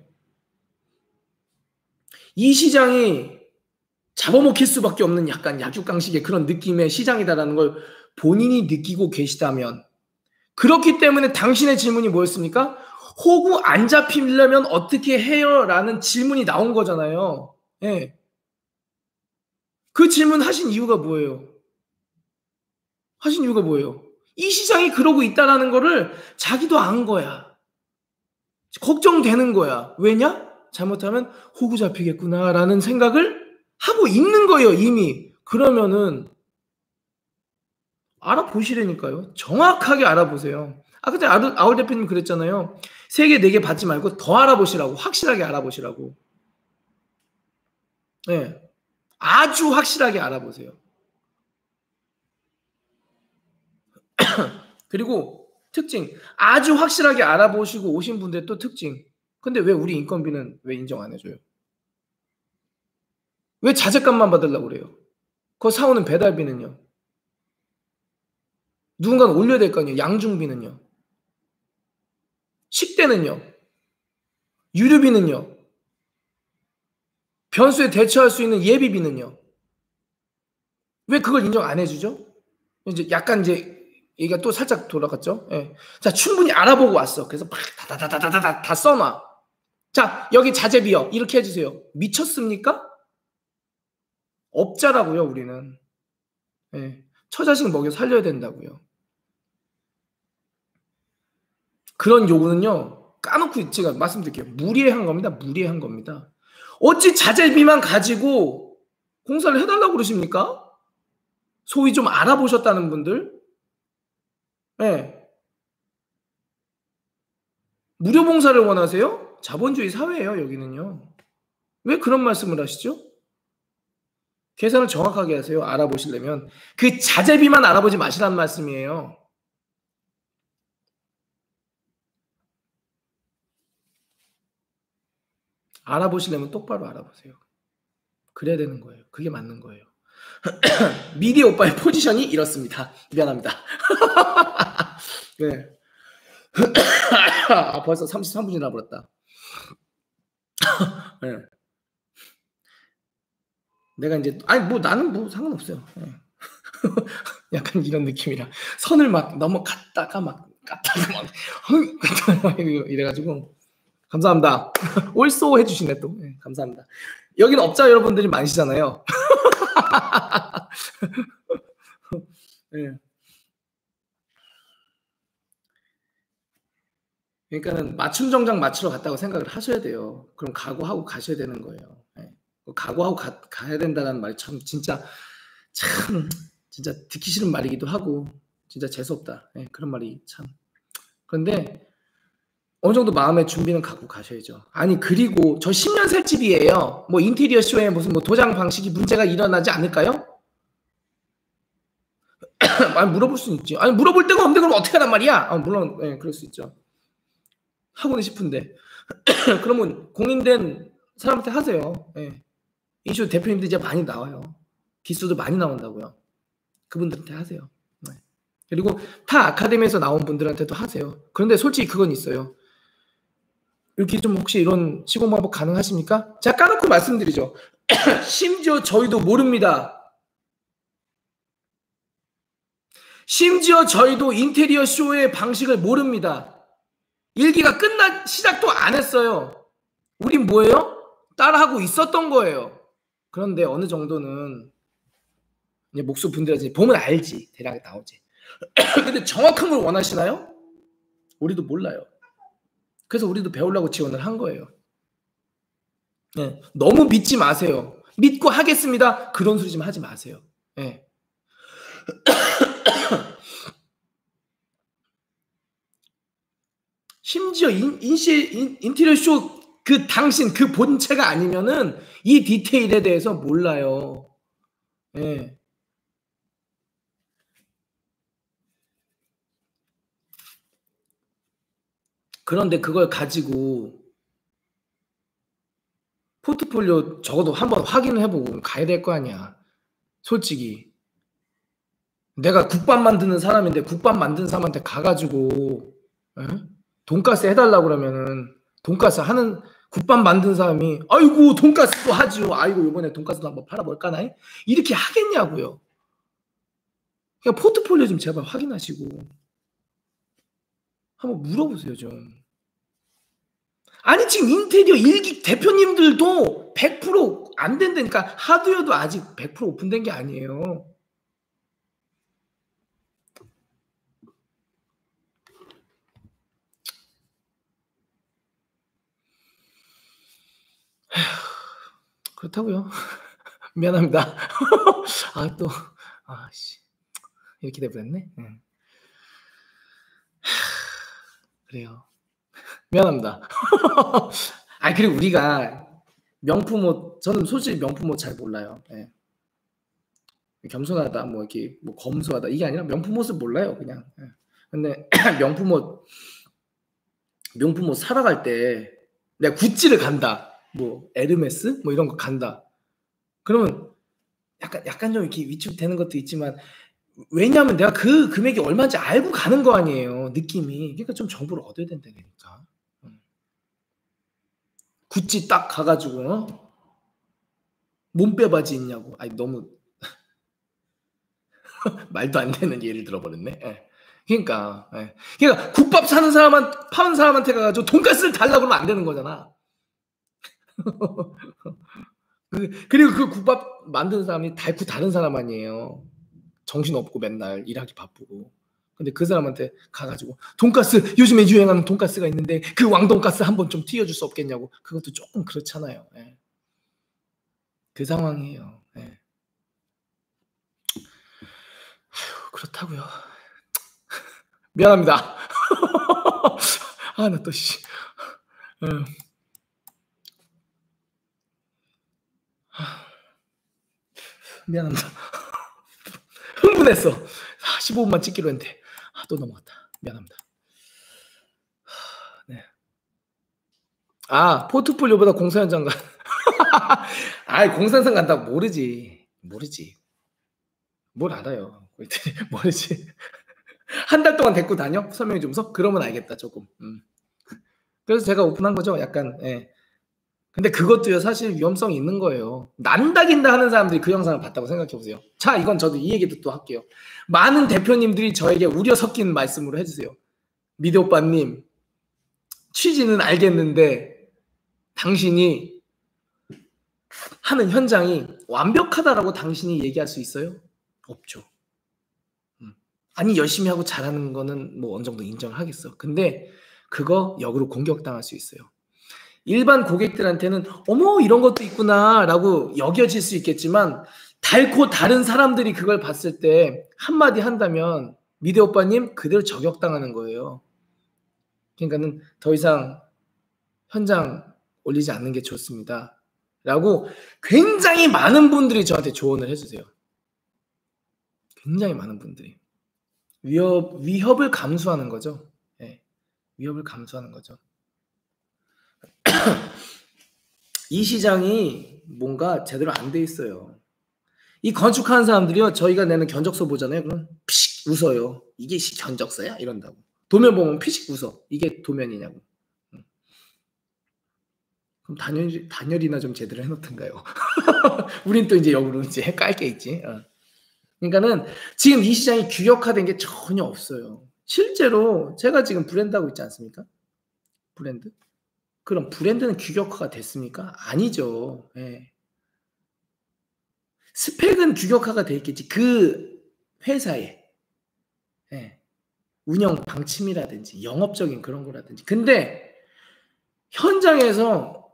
이 시장이 잡아먹힐 수밖에 없는 약간 약육강식의 그런 느낌의 시장이다라는 걸 본인이 느끼고 계시다면, 그렇기 때문에 당신의 질문이 뭐였습니까? 호구 안 잡히려면 어떻게 해요? 라는 질문이 나온 거잖아요. 예. 그 질문 하신 이유가 뭐예요? 하신 이유가 뭐예요? 이 시장이 그러고 있다라는 거를 자기도 안 거야. 걱정되는 거야. 왜냐? 잘못하면 호구 잡히겠구나라는 생각을 하고 있는 거예요, 이미. 그러면은 알아보시라니까요. 정확하게 알아보세요. 아, 근데 아울 대표님 그랬잖아요. 세 개, 네 개 받지 말고 더 알아보시라고. 확실하게 알아보시라고. 네. 아주 확실하게 알아보세요. 그리고 특징. 아주 확실하게 알아보시고 오신 분들 또 특징. 근데 왜 우리 인건비는 왜 인정 안 해줘요? 왜 자재값만 받으려고 그래요? 그거 사오는 배달비는요? 누군가는 올려야 될 거 아니에요? 양중비는요? 식대는요? 유류비는요? 변수에 대처할 수 있는 예비비는요? 왜 그걸 인정 안 해주죠? 이제 약간 이제 얘기가 또 살짝 돌아갔죠? 예. 자, 충분히 알아보고 왔어. 그래서 막 다다다다다다 다 써놔. 자, 여기 자재비요. 이렇게 해주세요. 미쳤습니까? 업자라고요, 우리는. 예. 처자식 먹여 살려야 된다고요. 그런 요구는요, 까놓고 제가 말씀드릴게요. 무리한 겁니다. 무리한 겁니다. 어찌 자재비만 가지고 공사를 해달라고 그러십니까? 소위 좀 알아보셨다는 분들. 네. 무료 봉사를 원하세요? 자본주의 사회예요, 여기는요. 왜 그런 말씀을 하시죠? 계산을 정확하게 하세요. 알아보시려면. 그 자재비만 알아보지 마시라는 말씀이에요. 알아보시려면 똑바로 알아보세요. 그래야 되는 거예요. 그게 맞는 거예요. 미디 오빠의 포지션이 이렇습니다. 미안합니다. 네. 아, 벌써 삼십삼 분이 나버렸다. 네. 내가 이제 아니 뭐 나는 뭐 상관없어요. 네. 약간 이런 느낌이라 선을 막 넘어갔다가 막 갔다가 막 이래가지고 감사합니다. 올쏘 해주시네 또. 네, 감사합니다. 여기는 업자 여러분들이 많으시잖아요. 네. 그러니까는 맞춤 정장 맞추러 갔다고 생각을 하셔야 돼요. 그럼 각오하고 가셔야 되는 거예요. 네. 각오하고 가, 가야 된다는 말이 참 진짜 참 진짜 듣기 싫은 말이기도 하고 진짜 재수없다. 네, 그런 말이 참. 그런데 어느 정도 마음의 준비는 갖고 가셔야죠. 아니 그리고 저 십 년 살 집이에요. 뭐 인테리어 쇼에 무슨 뭐 도장 방식이 문제가 일어나지 않을까요? 아니 물어볼 수는 있지. 아니 물어볼 데가 없는데 그럼 어떻게 하란 말이야? 아, 물론 네, 그럴 수 있죠. 하고는 싶은데 그러면 공인된 사람한테 하세요. 네. 이슈 대표님들 이제 많이 나와요. 기수도 많이 나온다고요. 그분들한테 하세요. 네. 그리고 타 아카데미에서 나온 분들한테도 하세요. 그런데 솔직히 그건 있어요. 이렇게 좀 혹시 이런 시공 방법 가능하십니까? 제가 까놓고 말씀드리죠. 심지어 저희도 모릅니다. 심지어 저희도 인테리어 쇼의 방식을 모릅니다. 일기가 끝나 시작도 안 했어요. 우린 뭐예요? 따라하고 있었던 거예요. 그런데 어느 정도는 이제 목수 분들이 보면 알지. 대략 나오지. 근데 정확한 걸 원하시나요? 우리도 몰라요. 그래서 우리도 배우려고 지원을 한 거예요. 네. 너무 믿지 마세요. 믿고 하겠습니다. 그런 소리 좀 하지 마세요. 네. 심지어 인, 인시, 인, 인테리어 쇼 그 당신 그 본체가 아니면은 이 디테일에 대해서 몰라요. 네. 그런데 그걸 가지고 포트폴리오 적어도 한번 확인을 해보고 가야 될 거 아니야. 솔직히. 내가 국밥 만드는 사람인데 국밥 만드는 사람한테 가가지고 에? 돈가스 해달라고 그러면은 돈가스 하는 국밥 만드는 사람이 아이고 돈가스도 하지요. 아이고 이번에 돈가스도 한번 팔아볼까나? 이렇게 하겠냐고요. 그냥 포트폴리오 좀 제발 확인하시고 한번 물어보세요 좀. 아니 지금 인테리어 일기 대표님들도 백 퍼센트 안 된다니까. 하드웨어도 아직 백 퍼센트 오픈된 게 아니에요. 그렇다고요. 미안합니다. 아 또 아씨 이렇게 돼버렸네. 응. 그래요. 미안합니다. 아 그리고 우리가 명품 옷 저는 솔직히 명품 옷 잘 몰라요. 네. 겸손하다 뭐 이렇게 뭐 검소하다 이게 아니라 명품 옷을 몰라요 그냥. 네. 근데 명품 옷 명품 옷 사러 갈 때 내가 구찌를 간다. 뭐 에르메스 뭐 이런 거 간다. 그러면 약간 약간 좀 이렇게 위축되는 것도 있지만 왜냐하면 내가 그 금액이 얼마인지 알고 가는 거 아니에요. 느낌이. 그러니까 좀 정보를 얻어야 된다니까. 구찌 딱 가가지고 어? 몸빼 바지 있냐고. 아니 너무 말도 안 되는 예를 들어버렸네. 예. 그러니까, 예. 그러니까 국밥 사는 사람한 파는 사람한테 가가지고 돈가스를 달라고 그러면 안 되는 거잖아. 그리고 그 국밥 만드는 사람이 달고 다른 사람 아니에요. 정신 없고 맨날 일하기 바쁘고. 근데 그 사람한테 가가지고 돈가스 요즘에 유행하는 돈가스가 있는데 그 왕돈가스 한번 좀 튀겨줄 수 없겠냐고. 그것도 조금 그렇잖아요. 예. 그 상황이에요. 예. 아휴, 그렇다고요. 미안합니다. 아, 나 또 씨. 음. 미안합니다. 흥분했어. 아, 십오 분만 찍기로 했는데 아, 또 넘어갔다. 미안합니다. 네. 아, 포트폴리오보다 공사 현장 가. 아, 공사 현장 간다고 모르지. 모르지. 뭘 알아요. 모르지. 한 달 동안 데리고 다녀? 설명해 주면서? 그러면 알겠다, 조금. 음. 그래서 제가 오픈한 거죠. 약간, 예. 근데 그것도요, 사실 위험성이 있는 거예요. 난다긴다 하는 사람들이 그 영상을 봤다고 생각해 보세요. 자, 이건 저도 이 얘기도 또 할게요. 많은 대표님들이 저에게 우려 섞인 말씀으로 해주세요. 미드 오빠님, 취지는 알겠는데, 당신이 하는 현장이 완벽하다라고 당신이 얘기할 수 있어요? 없죠. 음. 아니, 열심히 하고 잘하는 거는 뭐 어느 정도 인정을 하겠어. 근데 그거 역으로 공격당할 수 있어요. 일반 고객들한테는 어머 이런 것도 있구나 라고 여겨질 수 있겠지만 달고 다른 사람들이 그걸 봤을 때 한마디 한다면 미대 오빠님 그대로 저격당하는 거예요. 그러니까는 더 이상 현장 올리지 않는 게 좋습니다 라고 굉장히 많은 분들이 저한테 조언을 해주세요. 굉장히 많은 분들이 위협, 위협을 감수하는 거죠. 네. 위협을 감수하는 거죠. 이 시장이 뭔가 제대로 안 돼 있어요. 이 건축하는 사람들이요, 저희가 내는 견적서 보잖아요. 그럼 피식 웃어요. 이게 견적서야? 이런다고. 도면 보면 피식 웃어. 이게 도면이냐고. 그럼 단열, 단열이나 좀 제대로 해놓던가요. 우린 또 이제 역으로 이제 깔게 있지. 어. 그러니까는 지금 이 시장이 규격화된 게 전혀 없어요. 실제로 제가 지금 브랜드 하고 있지 않습니까? 브랜드? 그럼 브랜드는 규격화가 됐습니까? 아니죠. 예. 스펙은 규격화가 돼 있겠지. 그 회사의 예. 운영 방침이라든지 영업적인 그런 거라든지. 근데 현장에서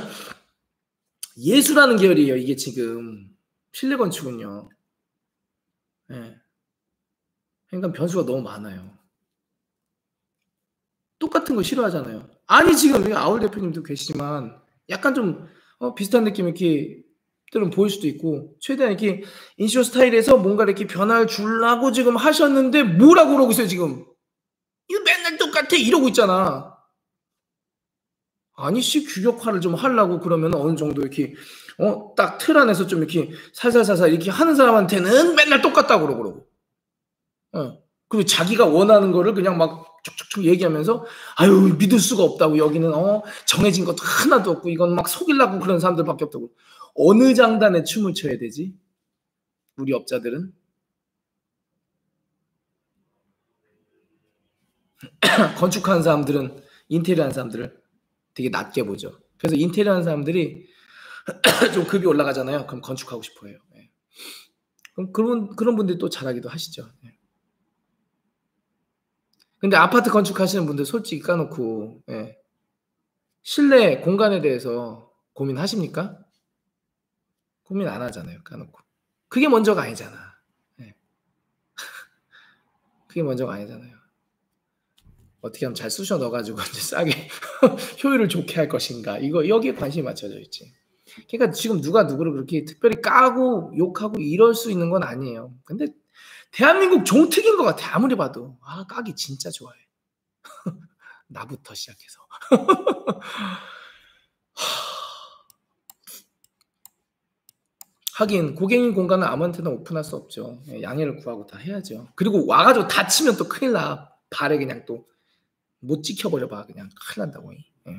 예술하는 계열이에요. 이게 지금 실내 건축은요. 예. 그러니까 변수가 너무 많아요. 똑같은 거 싫어하잖아요. 아니 지금 아울 대표님도 계시지만 약간 좀 어, 비슷한 느낌 이렇게 들은 보일 수도 있고 최대한 이렇게 인쇼 스타일에서 뭔가 이렇게 변화를 주려고 지금 하셨는데 뭐라고 그러고 있어요 지금. 이거 맨날 똑같아 이러고 있잖아. 아니 씨 규격화를 좀 하려고 그러면 어느 정도 이렇게 어, 딱 틀 안에서 좀 이렇게 살살살살 이렇게 하는 사람한테는 맨날 똑같다고 그러고 어. 그리고 자기가 원하는 거를 그냥 막 촉촉촉 얘기하면서 아유 믿을 수가 없다고 여기는 어 정해진 것도 하나도 없고 이건 막 속이려고 그런 사람들밖에 없다고. 어느 장단에 춤을 춰야 되지? 우리 업자들은 건축하는 사람들은 인테리어 하는 사람들을 되게 낮게 보죠. 그래서 인테리어 하는 사람들이 좀 급이 올라가잖아요. 그럼 건축하고 싶어 해요. 예. 그럼 그런 그런 분들이 또 잘하기도 하시죠. 예. 근데 아파트 건축하시는 분들 솔직히 까놓고 예. 실내 공간에 대해서 고민하십니까? 고민 안 하잖아요, 까놓고. 그게 먼저가 아니잖아. 예. 그게 먼저가 아니잖아요. 어떻게 하면 잘 쑤셔 넣어 가지고 이제 싸게 효율을 좋게 할 것인가. 이거 여기에 관심이 맞춰져 있지. 그러니까 지금 누가 누구를 그렇게 특별히 까고 욕하고 이럴 수 있는 건 아니에요. 근데 대한민국 종특인 것 같아. 아무리 봐도. 아, 까기 진짜 좋아해. 나부터 시작해서. 하긴 고객님 공간은 아무한테나 오픈할 수 없죠. 예, 양해를 구하고 다 해야죠. 그리고 와 가지고 다치면 또 큰일 나. 발에 그냥 또 못 지켜버려 봐. 그냥 큰일 난다고. 예.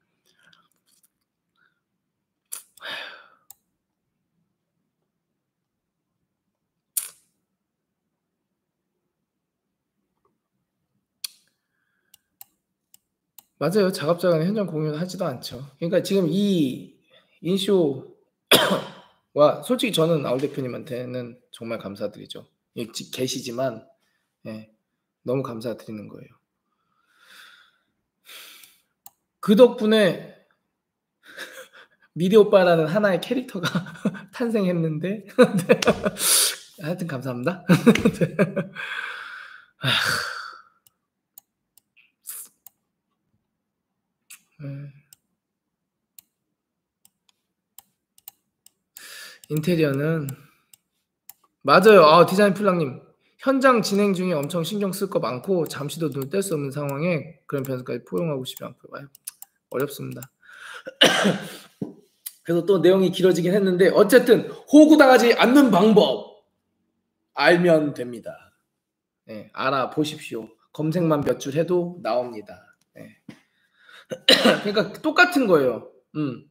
맞아요. 작업자간에 현장 공유를 하지도 않죠. 그러니까 지금 이 인쇼와 솔직히 저는 아울 대표님한테는 정말 감사드리죠. 예, 지- 계시지만 예, 너무 감사드리는 거예요. 그 덕분에 미디 오빠라는 하나의 캐릭터가 탄생했는데 하여튼 감사합니다. 음, 인테리어는 맞아요. 아, 디자인 플랑님 현장 진행 중에 엄청 신경 쓸 거 많고 잠시도 눈을 뗄 수 없는 상황에 그런 변수까지 포용하고 싶지 않고요. 아유, 어렵습니다. 그래서 또 내용이 길어지긴 했는데 어쨌든 호구당하지 않는 방법 알면 됩니다. 네, 알아보십시오. 검색만 몇 줄 해도 나옵니다. 네. 그러니까 똑같은 거예요. 음.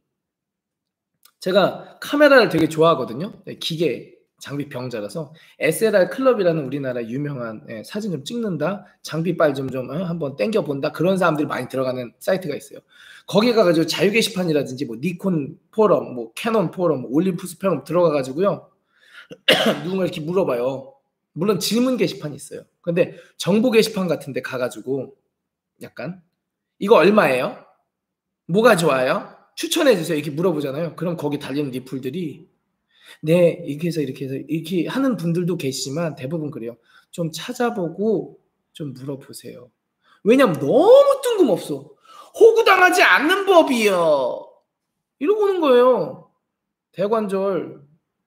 제가 카메라를 되게 좋아하거든요. 네, 기계 장비 병자라서 에스엘알 클럽이라는 우리나라 유명한 예, 사진 좀 찍는다, 장비 빨 좀 좀 어, 한번 땡겨 본다 그런 사람들이 많이 들어가는 사이트가 있어요. 거기 가가지고 자유 게시판이라든지 뭐 니콘 포럼, 뭐 캐논 포럼, 뭐 올림푸스 포럼 들어가가지고요 누군가 이렇게 물어봐요. 물론 질문 게시판이 있어요. 근데 정보 게시판 같은데 가가지고 약간 이거 얼마예요? 뭐가 좋아요? 추천해 주세요. 이렇게 물어보잖아요. 그럼 거기 달리는 리플들이 네, 이렇게 해서 이렇게 해서 이렇게 하는 분들도 계시지만 대부분 그래요. 좀 찾아보고 좀 물어보세요. 왜냐면 너무 뜬금없어. 호구당하지 않는 법이요. 이러고 오는 거예요. 대관절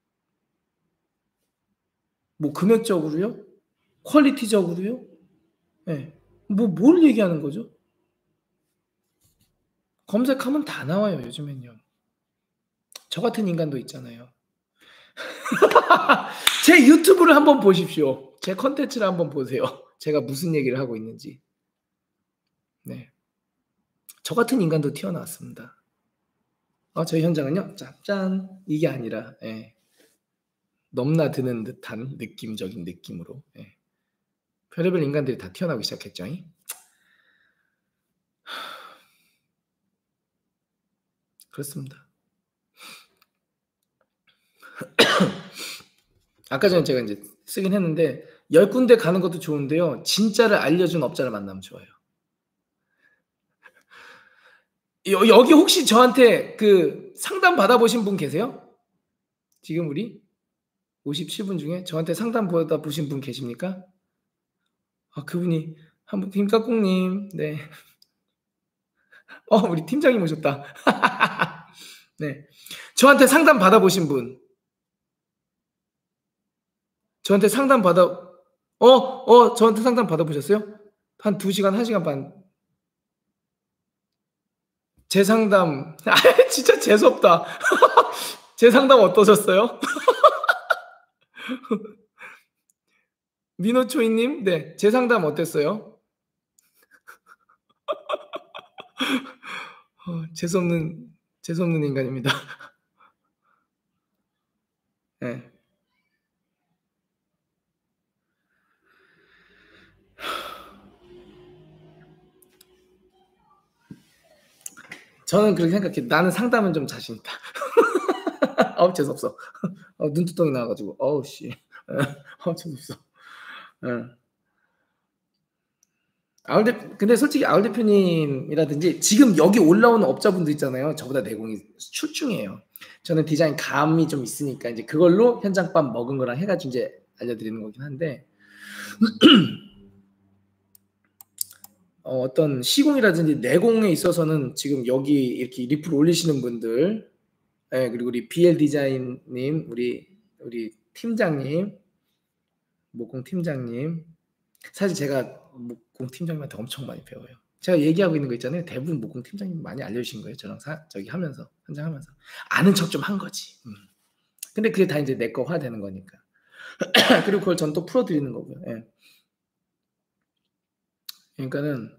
뭐 금액적으로요? 퀄리티적으로요? 예. 네. 뭐 뭘 얘기하는 거죠? 검색하면 다 나와요, 요즘엔요. 저 같은 인간도 있잖아요. 제 유튜브를 한번 보십시오. 제 컨텐츠를 한번 보세요. 제가 무슨 얘기를 하고 있는지. 네. 저 같은 인간도 튀어나왔습니다. 어, 저희 현장은요, 짠, 이게 아니라, 예. 넘나드는 듯한 느낌적인 느낌으로, 예. 별의별 인간들이 다 튀어나오기 시작했죠. 그렇습니다. 아까 전에 제가 이제 쓰긴 했는데 열 군데 가는 것도 좋은데요. 진짜를 알려준 업자를 만나면 좋아요. 여, 여기 혹시 저한테 그 상담 받아보신 분 계세요? 지금 우리 오십칠 분 중에 저한테 상담 받아보신 분 계십니까? 아, 그분이 한분 김깍꿍님, 네. 어, 우리 팀장님 오셨다. 네, 저한테 상담 받아보신 분, 저한테 상담 받아, 어, 어, 저한테 상담 받아보셨어요? 한 두 시간, 한 시간 반. 제 상담, 아, 진짜 재수없다. 제 상담 어떠셨어요? 민호초이님, 네, 제 상담 어땠어요? 어, 재수없는, 재수없는 인간입니다. 네. 저는 그렇게 생각해. 나는 상담은 좀 자신 있다. 어우, 재수없어. 어, 눈두덩이 나와가지고, 어우, 씨. 어, 재수없어. 어. 아울 대, 근데 솔직히 아울 대표님이라든지 지금 여기 올라오는 업자분들 있잖아요. 저보다 내공이 출중해요. 저는 디자인 감이 좀 있으니까 이제 그걸로 현장밥 먹은 거랑 해가지고 이제 알려드리는 거긴 한데, 어, 어떤 시공이라든지 내공에 있어서는 지금 여기 이렇게 리플 올리시는 분들, 예, 그리고 우리 비엘 디자인님, 우리 우리 팀장님, 목공 팀장님, 사실 제가 목공 팀장님한테 엄청 많이 배워요. 제가 얘기하고 있는 거 있잖아요. 대부분 목공 팀장님 많이 알려주신 거예요. 저랑 사, 저기 하면서 현장 하면서 아는 척 좀 한 거지. 음. 근데 그게 다 이제 내 거화 되는 거니까. 그리고 그걸 전 또 풀어드리는 거고요. 예. 그러니까는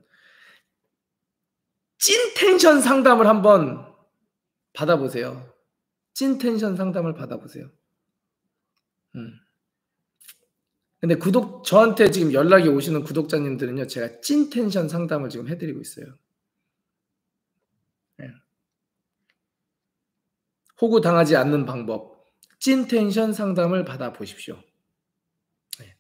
찐 텐션 상담을 한번 받아보세요. 찐 텐션 상담을 받아보세요. 음. 근데 구독 저한테 지금 연락이 오시는 구독자님들은요, 제가 찐 텐션 상담을 지금 해드리고 있어요. 네. 호구 당하지 않는 방법, 찐 텐션 상담을 받아보십시오. 네.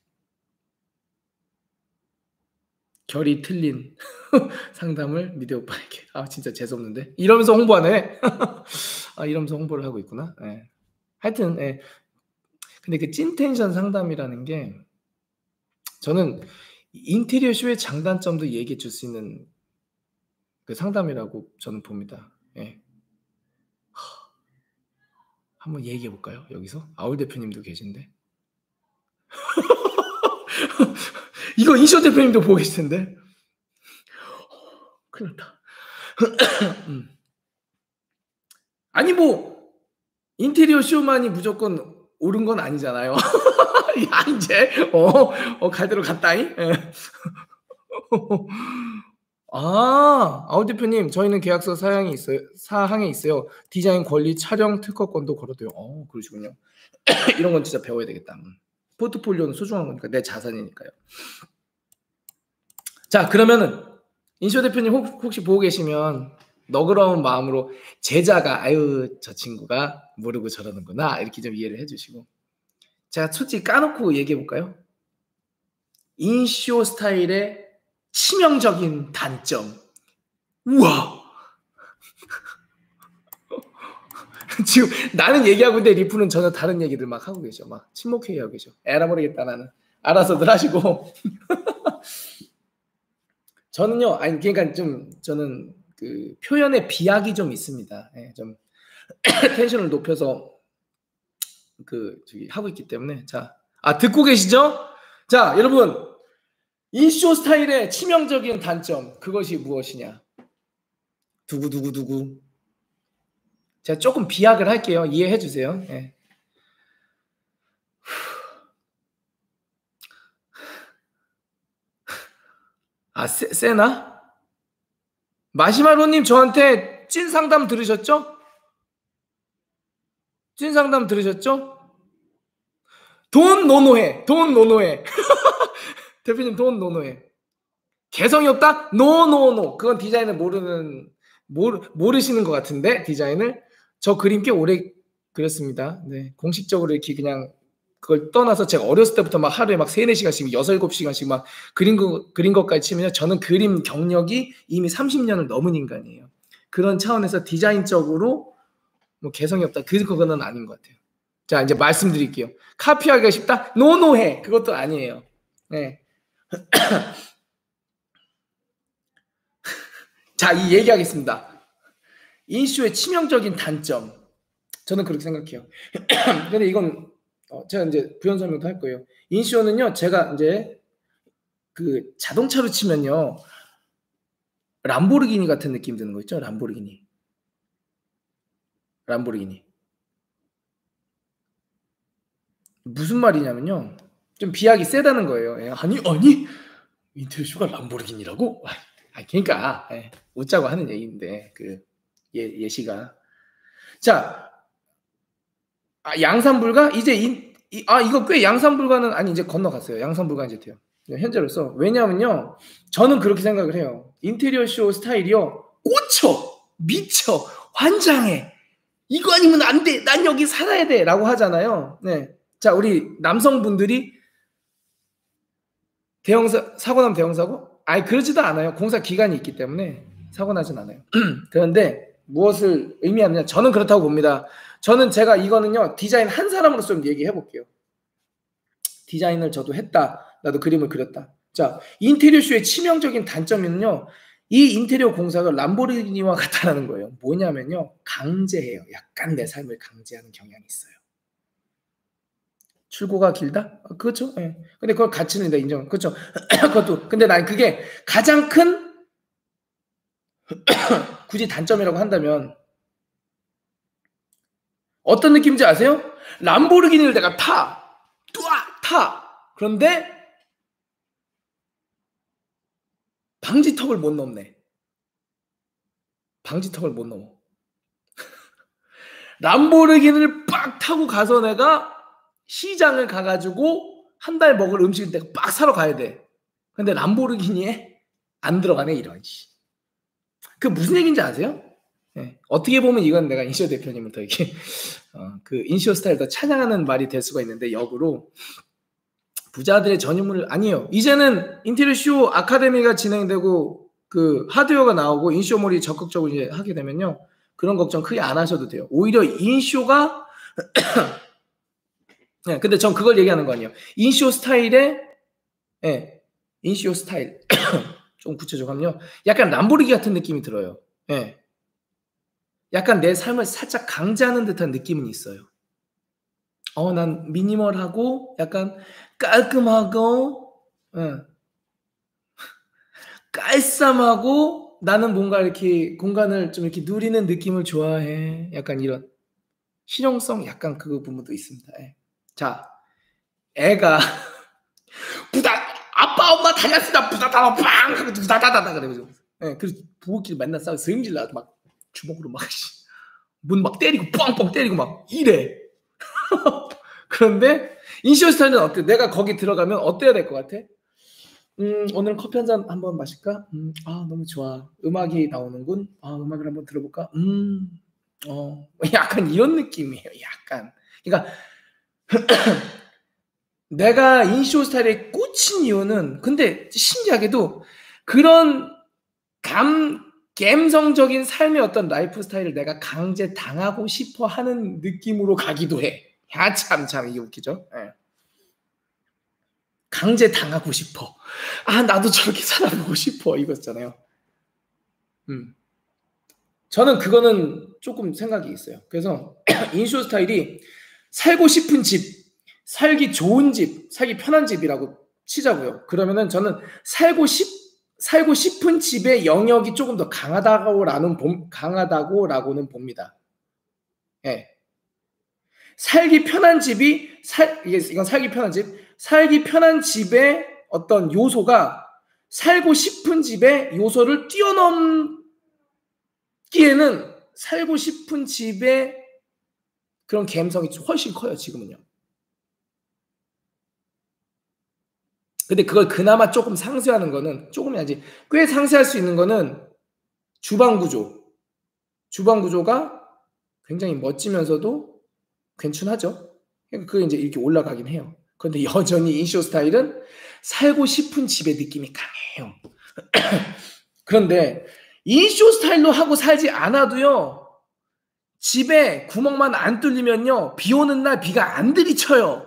결이 틀린 상담을 미대 오빠에게. 아, 진짜 재수없는데 이러면서 홍보하네. 아, 이러면서 홍보를 하고 있구나. 네. 하여튼, 네. 근데 그 찐 텐션 상담이라는 게 저는 인테리어 쇼의 장단점도 얘기해 줄 수 있는 그 상담이라고 저는 봅니다. 예. 한번 얘기해 볼까요? 여기서 아울 대표님도 계신데 이거 이시호 대표님도 보고 계실 텐데 큰일 났다. 음. 아니 뭐 인테리어 쇼만이 무조건 옳은 건 아니잖아요. 야, 이제 어, 어 갈대로 갔다잉. 예. 아, 아울 대표님, 저희는 계약서 사항이 있어요. 사항에 있어요. 디자인 권리 촬영 특허권도 걸어둬요. 어, 그러시군요. 이런 건 진짜 배워야 되겠다. 포트폴리오는 소중한 거니까 내 자산이니까요. 자, 그러면은 인쇼 대표님 혹, 혹시 보고 계시면 너그러운 마음으로 제자가 아유 저 친구가 모르고 저러는구나 이렇게 좀 이해를 해주시고, 제가 솔직히 까놓고 얘기해 볼까요? 인쇼 스타일의 치명적인 단점. 우와. 지금 나는 얘기하고 있는데 리프는 전혀 다른 얘기들 막 하고 계셔. 막 침묵회의 하고 계셔. 에라 모르겠다 나는. 알아서들 하시고. 저는요, 아니 그러니까 좀 저는 그 표현의 비약이 좀 있습니다. 예, 좀 텐션을 높여서 그 저기 하고 있기 때문에. 자, 아 듣고 계시죠? 자, 여러분, 인쇼 스타일의 치명적인 단점, 그것이 무엇이냐? 두구 두구 두구. 제가 조금 비약을 할게요. 이해해 주세요. 예. 아, 세, 세나? 마시마로님 저한테 찐 상담 들으셨죠? 찐 상담 들으셨죠? 돈 노노해. 돈 노노해. 대표님 돈 노노해. 개성이 없다? 노노노. 그건 디자인을 모르는 모르, 모르시는 것 같은데 디자인을. 저 그림 꽤 오래 그렸습니다. 네, 공식적으로 이렇게 그냥 그걸 떠나서 제가 어렸을 때부터 막 하루에 막 세네 시간씩 여섯, 일곱 시간씩 막 그린 거, 그린 것까지 치면요. 저는 그림 경력이 이미 삼십 년을 넘은 인간이에요. 그런 차원에서 디자인적으로 뭐 개성이 없다. 그, 그거는 아닌 것 같아요. 자, 이제 말씀드릴게요. 카피하기가 쉽다? 노노해. 그것도 아니에요. 네. 자, 이 얘기하겠습니다. 인쇼의 치명적인 단점. 저는 그렇게 생각해요. 근데 이건 어, 제가 이제 부연 설명도 할 거예요. 인쇼는요, 제가 이제 그 자동차로 치면요, 람보르기니 같은 느낌 드는 거 있죠? 람보르기니. 람보르기니. 무슨 말이냐면요, 좀 비약이 세다는 거예요. 예, 아니, 아니, 인테리어쇼가 람보르기니라고? 아, 그러니까 예, 웃자고 하는 얘기인데 그 예, 예시가. 자, 아, 양산불가 이제 인, 이, 아 이거 꽤 양산불가는 아니 이제 건너갔어요. 양산불가 이제 돼요. 현재로서. 왜냐하면요, 저는 그렇게 생각을 해요. 인테리어 쇼 스타일이요, 꽂혀, 미쳐, 환장해. 이거 아니면 안 돼. 난 여기 살아야 돼. 라고 하잖아요. 네. 자, 우리 남성분들이 대형사, 사고 나면 대형사고? 아니, 그러지도 않아요. 공사 기간이 있기 때문에 사고 나진 않아요. 그런데 무엇을 의미하느냐? 저는 그렇다고 봅니다. 저는 제가 이거는요, 디자인 한 사람으로서 좀 얘기해 볼게요. 디자인을 저도 했다. 나도 그림을 그렸다. 자, 인테리어 쇼의 치명적인 단점은요, 이 인테리어 공사가 람보르기니와 같다는 거예요. 뭐냐면요, 강제해요. 약간 내 삶을 강제하는 경향이 있어요. 출고가 길다? 그렇죠. 예. 근데 그걸 가치는 내가 인정. 그렇죠. 그것도. 근데 난 그게 가장 큰 굳이 단점이라고 한다면 어떤 느낌인지 아세요? 람보르기니를 내가 타. 뚜아 타. 그런데 방지턱을 못 넘네. 방지턱을 못 넘어. 람보르기니를 빡 타고 가서 내가 시장을 가가지고 한 달 먹을 음식을 내가 빡 사러 가야 돼. 근데 람보르기니에 안 들어가네, 이런. 그 무슨 얘기인지 아세요? 네. 어떻게 보면 이건 내가 인쇼 대표님을 더 이렇게 어, 그 인쇼 스타일 더 찬양하는 말이 될 수가 있는데, 역으로 부자들의 전유물을 아니에요. 이제는 인테리어 쇼 아카데미가 진행되고 그 하드웨어가 나오고 인쇼몰이 적극적으로 이제 하게 되면요, 그런 걱정 크게 안 하셔도 돼요. 오히려 인쇼가 네, 근데 전 그걸 얘기하는 거 아니에요. 인쇼 스타일의 네, 인쇼 스타일 좀 구체적으로 하면요, 약간 람보르기 같은 느낌이 들어요. 네. 약간 내 삶을 살짝 강제하는 듯한 느낌은 있어요. 어, 난 미니멀하고 약간 깔끔하고 예. 깔쌈하고 나는 뭔가 이렇게 공간을 좀 이렇게 누리는 느낌을 좋아해. 약간 이런 실용성 약간 그 부분도 있습니다. 예. 자, 애가 부다 아빠 엄마 다녔으다 부다다다 빵 하고 부다다다다 그래가지고 예, 그래서 부부끼리 맨날 싸워 성질 나서 막 주먹으로 막 문 막 때리고 뻥뻥 때리고 막 이래. 그런데 인쇼 스타일은 어때? 내가 거기 들어가면 어때야 될 것 같아? 음, 오늘 커피 한 잔 한번 마실까? 음, 아, 너무 좋아. 음악이 나오는군. 아, 음악을 한번 들어볼까? 음, 어, 약간 이런 느낌이에요. 약간. 그러니까 내가 인쇼 스타일에 꽂힌 이유는, 근데 신기하게도 그런 감 감성적인 삶의 어떤 라이프 스타일을 내가 강제 당하고 싶어 하는 느낌으로 가기도 해. 야, 참, 참, 이게 웃기죠? 네. 강제 당하고 싶어. 아, 나도 저렇게 살아보고 싶어. 이거잖아요. 음. 저는 그거는 조금 생각이 있어요. 그래서 인쇼 스타일이 살고 싶은 집, 살기 좋은 집, 살기 편한 집이라고 치자고요. 그러면은 저는 살고 싶 살고 싶은 집의 영역이 조금 더 강하다고라는 강하다고라고는 봅니다. 예. 살기 편한 집이 살 이게 이건 살기 편한 집, 살기 편한 집의 어떤 요소가 살고 싶은 집의 요소를 뛰어넘기에는 살고 싶은 집의 그런 감성이 훨씬 커요, 지금은요. 근데 그걸 그나마 조금 상쇄하는 거는, 조금이 아니지 꽤 상쇄할 수 있는 거는 주방 구조. 주방 구조가 굉장히 멋지면서도 괜찮하죠. 그게 이제 이렇게 올라가긴 해요. 그런데 여전히 인쇼 스타일은 살고 싶은 집의 느낌이 강해요. 그런데 인쇼 스타일로 하고 살지 않아도요, 집에 구멍만 안 뚫리면요, 비 오는 날 비가 안 들이쳐요.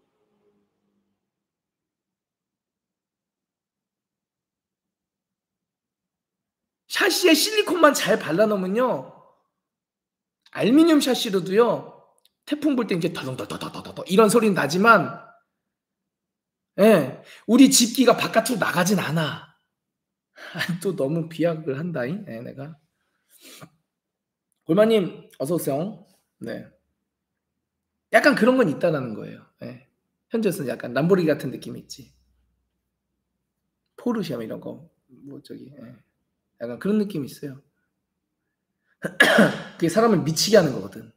샤시에 실리콘만 잘 발라놓으면요, 알루미늄 샤시로도요, 태풍 불 때 이제 더덩더덩더덩 이런 소리는 나지만, 예, 우리 집기가 바깥으로 나가진 않아. 또 너무 비약을 한다잉, 네, 내가. 골마님, 어서오세요. 네. 약간 그런 건 있다라는 거예요. 네. 현재에서는 약간 람보르기 같은 느낌이 있지. 포르쉐 이런 거, 뭐 저기, 예. 약간 그런 느낌이 있어요. 그게 사람을 미치게 하는 거거든.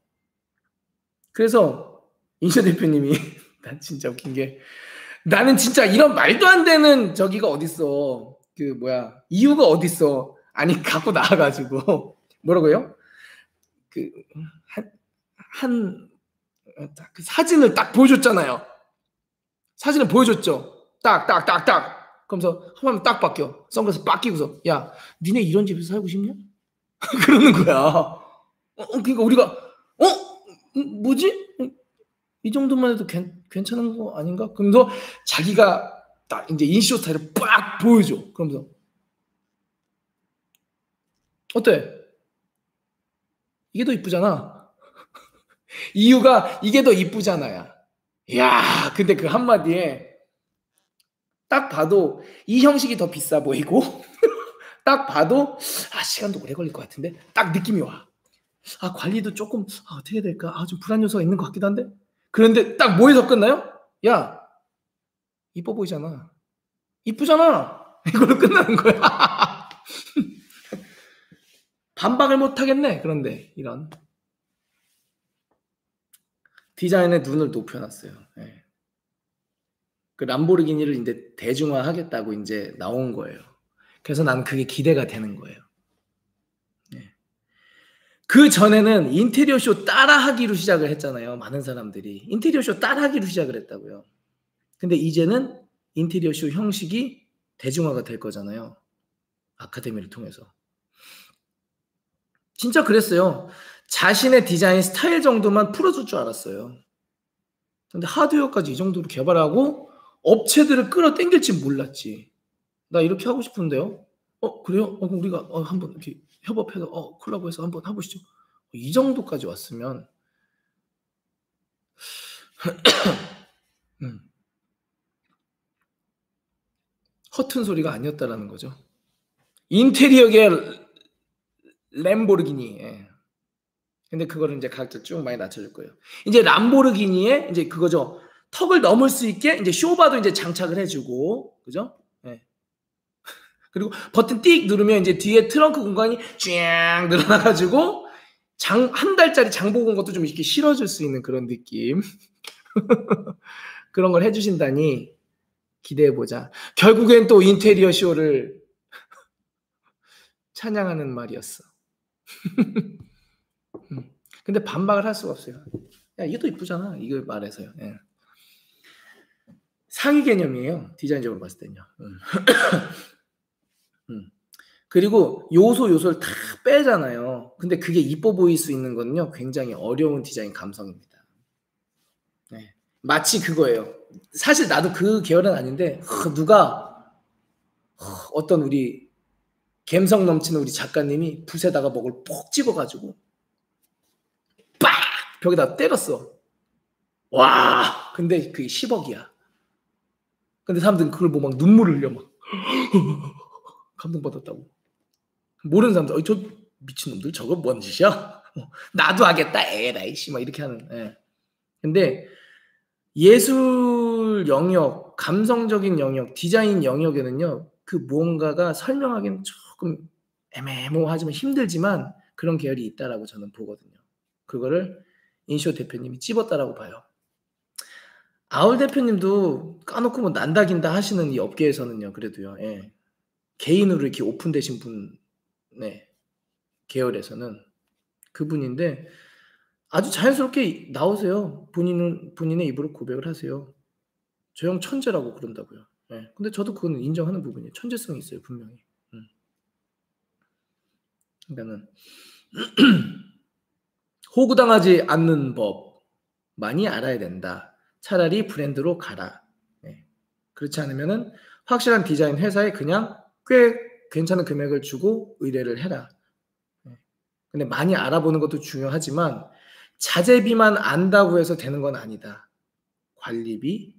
그래서 인쇼 대표님이 난 진짜 웃긴 게, 나는 진짜 이런 말도 안 되는 저기가 어딨어. 그 뭐야, 이유가 어딨어. 아니 갖고 나와가지고 뭐라고요? 그 한 한 그 사진을 딱 보여줬잖아요. 사진을 보여줬죠. 딱 딱 딱 딱. 그러면서 화면 딱 바뀌어. 선글라스 빡 끼고서, 야, 니네 이런 집에서 살고 싶냐? 그러는 거야. 어, 그러니까 우리가 어 뭐지? 이 정도만 해도 괜, 괜찮은 거 아닌가? 그러면서 자기가 딱 이제 인쇼 스타일을 빡 보여줘. 그러면서 어때? 이게 더 이쁘잖아. 이유가 이게 더 이쁘잖아요. 이야, 근데 그 한마디에 딱 봐도 이 형식이 더 비싸 보이고 딱 봐도 아, 시간도 오래 걸릴 것 같은데 딱 느낌이 와. 아, 관리도 조금 아, 어떻게 해야 될까? 아, 좀 불안 요소가 있는 것 같기도 한데. 그런데 딱 뭐에서 끝나요? 야, 이뻐 보이잖아. 이쁘잖아. 이걸로 끝나는 거야. 반박을 못 하겠네. 그런데 이런 디자인의 눈을 높여놨어요. 네. 그 람보르기니를 이제 대중화하겠다고 이제 나온 거예요. 그래서 난 그게 기대가 되는 거예요. 네. 그 전에는 인테리어 쇼 따라하기로 시작을 했잖아요. 많은 사람들이 인테리어 쇼 따라하기로 시작을 했다고요. 근데 이제는 인테리어 쇼 형식이 대중화가 될 거잖아요. 아카데미를 통해서. 진짜 그랬어요. 자신의 디자인 스타일 정도만 풀어줄 줄 알았어요. 근데 하드웨어까지 이 정도로 개발하고 업체들을 끌어당길지 몰랐지. 나 이렇게 하고 싶은데요. 어, 그래요? 어, 그럼 우리가 어, 한번 이렇게 협업해서 어, 콜라보해서 한번 해보시죠. 이 정도까지 왔으면 음. 허튼 소리가 아니었다라는 거죠. 인테리어계 램보르기니. 예. 근데 그거를 이제 가격대 쭉 많이 낮춰줄 거예요. 이제 람보르기니에 이제 그거죠. 턱을 넘을 수 있게 이제 쇼바도 이제 장착을 해주고, 그죠? 예. 그리고 버튼 띡 누르면 이제 뒤에 트렁크 공간이 쫙 늘어나가지고 장, 한 달짜리 장보고 온 것도 좀 이렇게 실어줄 수 있는 그런 느낌. 그런 걸 해주신다니 기대해보자. 결국엔 또 인테리어 쇼를 찬양하는 말이었어. 음. 근데 반박을 할 수가 없어요. 야, 이게 더 이쁘잖아. 이걸 말해서요. 예. 상위 개념이에요. 디자인적으로 봤을 때는요. 음. 음. 그리고 요소 요소를 다 빼잖아요. 근데 그게 이뻐 보일 수 있는 거는요, 굉장히 어려운 디자인 감성입니다. 네. 마치 그거예요. 사실 나도 그 계열은 아닌데 누가 어떤 우리 감성 넘치는 우리 작가님이 붓에다가 먹을 푹 찍어가지고 빡 벽에다 때렸어. 와, 근데 그게 십억이야. 근데 사람들은 그걸 보고 막 눈물을 흘려 막 감동받았다고. 모르는 사람들, 어, 저 미친놈들 저거 뭔 짓이야? 나도 하겠다. 에라이 씨 막 이렇게 하는. 예. 근데 예술 영역, 감성적인 영역, 디자인 영역에는요, 그 무언가가 설명하기는 조금 애매모하지만 힘들지만 그런 계열이 있다라고 저는 보거든요. 그거를 인쇼 대표님이 찝었다라고 봐요. 아울 대표님도 까놓고 뭐 난다긴다 하시는 이 업계에서는요, 그래도요, 예. 개인으로 이렇게 오픈되신 분, 네, 계열에서는 그분인데 아주 자연스럽게 나오세요. 본인은 본인의 입으로 고백을 하세요. 저 형 천재라고 그런다고요. 예. 근데 저도 그거는 인정하는 부분이에요. 천재성이 있어요, 분명히. 음. 그러니까는 호구당하지 않는 법 많이 알아야 된다. 차라리 브랜드로 가라. 예. 그렇지 않으면은 확실한 디자인 회사에 그냥 꽤 괜찮은 금액을 주고 의뢰를 해라. 예. 근데 많이 알아보는 것도 중요하지만 자재비만 안다고 해서 되는 건 아니다. 관리비,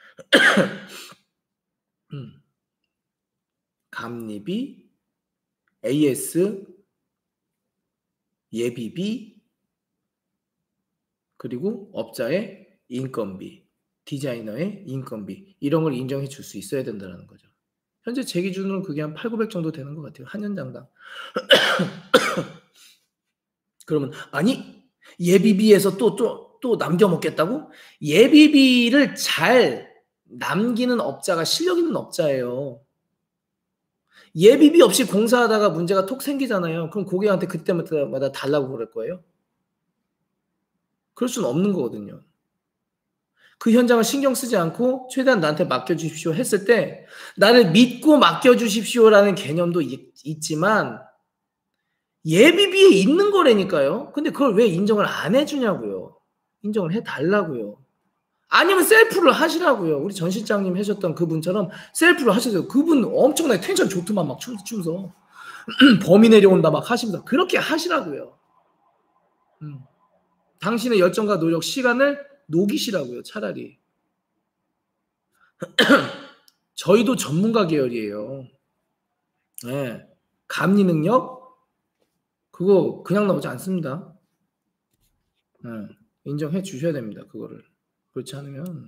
음, 감리비, 에이에스, 예비비, 그리고 업자의 인건비, 디자이너의 인건비 이런 걸 인정해 줄 수 있어야 된다는 거죠. 현재 제 기준으로는 그게 한 팔구백 정도 되는 것 같아요. 한 현장당. 그러면 아니 예비비에서 또 또 또 남겨 먹겠다고? 예비비를 잘 남기는 업자가 실력 있는 업자예요. 예비비 없이 공사하다가 문제가 톡 생기잖아요. 그럼 고객한테 그때마다 달라고 그럴 거예요? 그럴 수는 없는 거거든요. 그 현장을 신경 쓰지 않고 최대한 나한테 맡겨주십시오 했을 때 나를 믿고 맡겨주십시오라는 개념도 있, 있지만 예비비에 있는 거라니까요. 근데 그걸 왜 인정을 안 해주냐고요. 인정을 해달라고요. 아니면 셀프를 하시라고요. 우리 전 실장님 하셨던 그분처럼 셀프를 하셔서 그분 엄청나게 텐션 좋더만 막 춤추면서 범이 내려온다 막 하시면서 그렇게 하시라고요. 음. 당신의 열정과 노력, 시간을 녹이시라고요. 차라리. 저희도 전문가 계열이에요. 네. 감리 능력 그거 그냥 나오지 않습니다. 네. 인정해 주셔야 됩니다. 그거를. 그렇지 않으면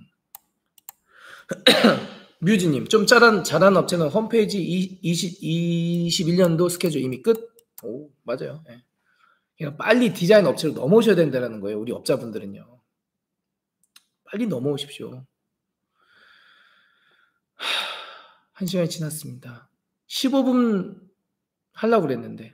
뮤지님 좀 잘한, 잘한 업체는 홈페이지 이십, 이십일 년도 스케줄 이미 끝? 오 맞아요. 네. 그냥 빨리 디자인 업체로 넘어오셔야 된다는 거예요. 우리 업자분들은요. 빨리 넘어오십시오. 한 시간이 지났습니다. 십오 분 하려고 그랬는데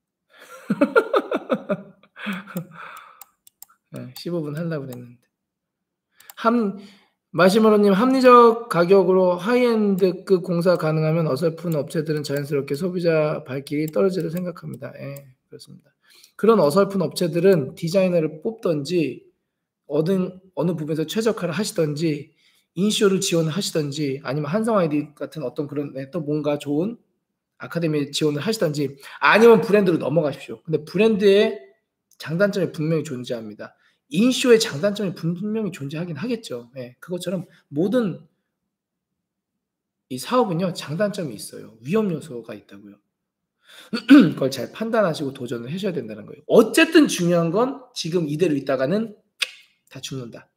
네, 십오 분 하려고 그랬는데 함 마시모로님 합리적 가격으로 하이엔드급 공사 가능하면 어설픈 업체들은 자연스럽게 소비자 발길이 떨어지려 생각합니다. 예, 그렇습니다. 그런 어설픈 업체들은 디자이너를 뽑던지 어느, 어느 부분에서 최적화를 하시던지 인쇼를 지원하시던지 아니면 한성 아이디 같은 어떤 그런 네, 또 뭔가 좋은 아카데미 지원을 하시던지 아니면 브랜드로 넘어가십시오. 근데 브랜드의 장단점이 분명히 존재합니다. 인쇼의 장단점이 분명히 존재하긴 하겠죠. 예, 그것처럼 모든 이 사업은요 장단점이 있어요. 위험 요소가 있다고요. 그걸 잘 판단하시고 도전을 하셔야 된다는 거예요. 어쨌든 중요한 건 지금 이대로 있다가는 다 죽는다.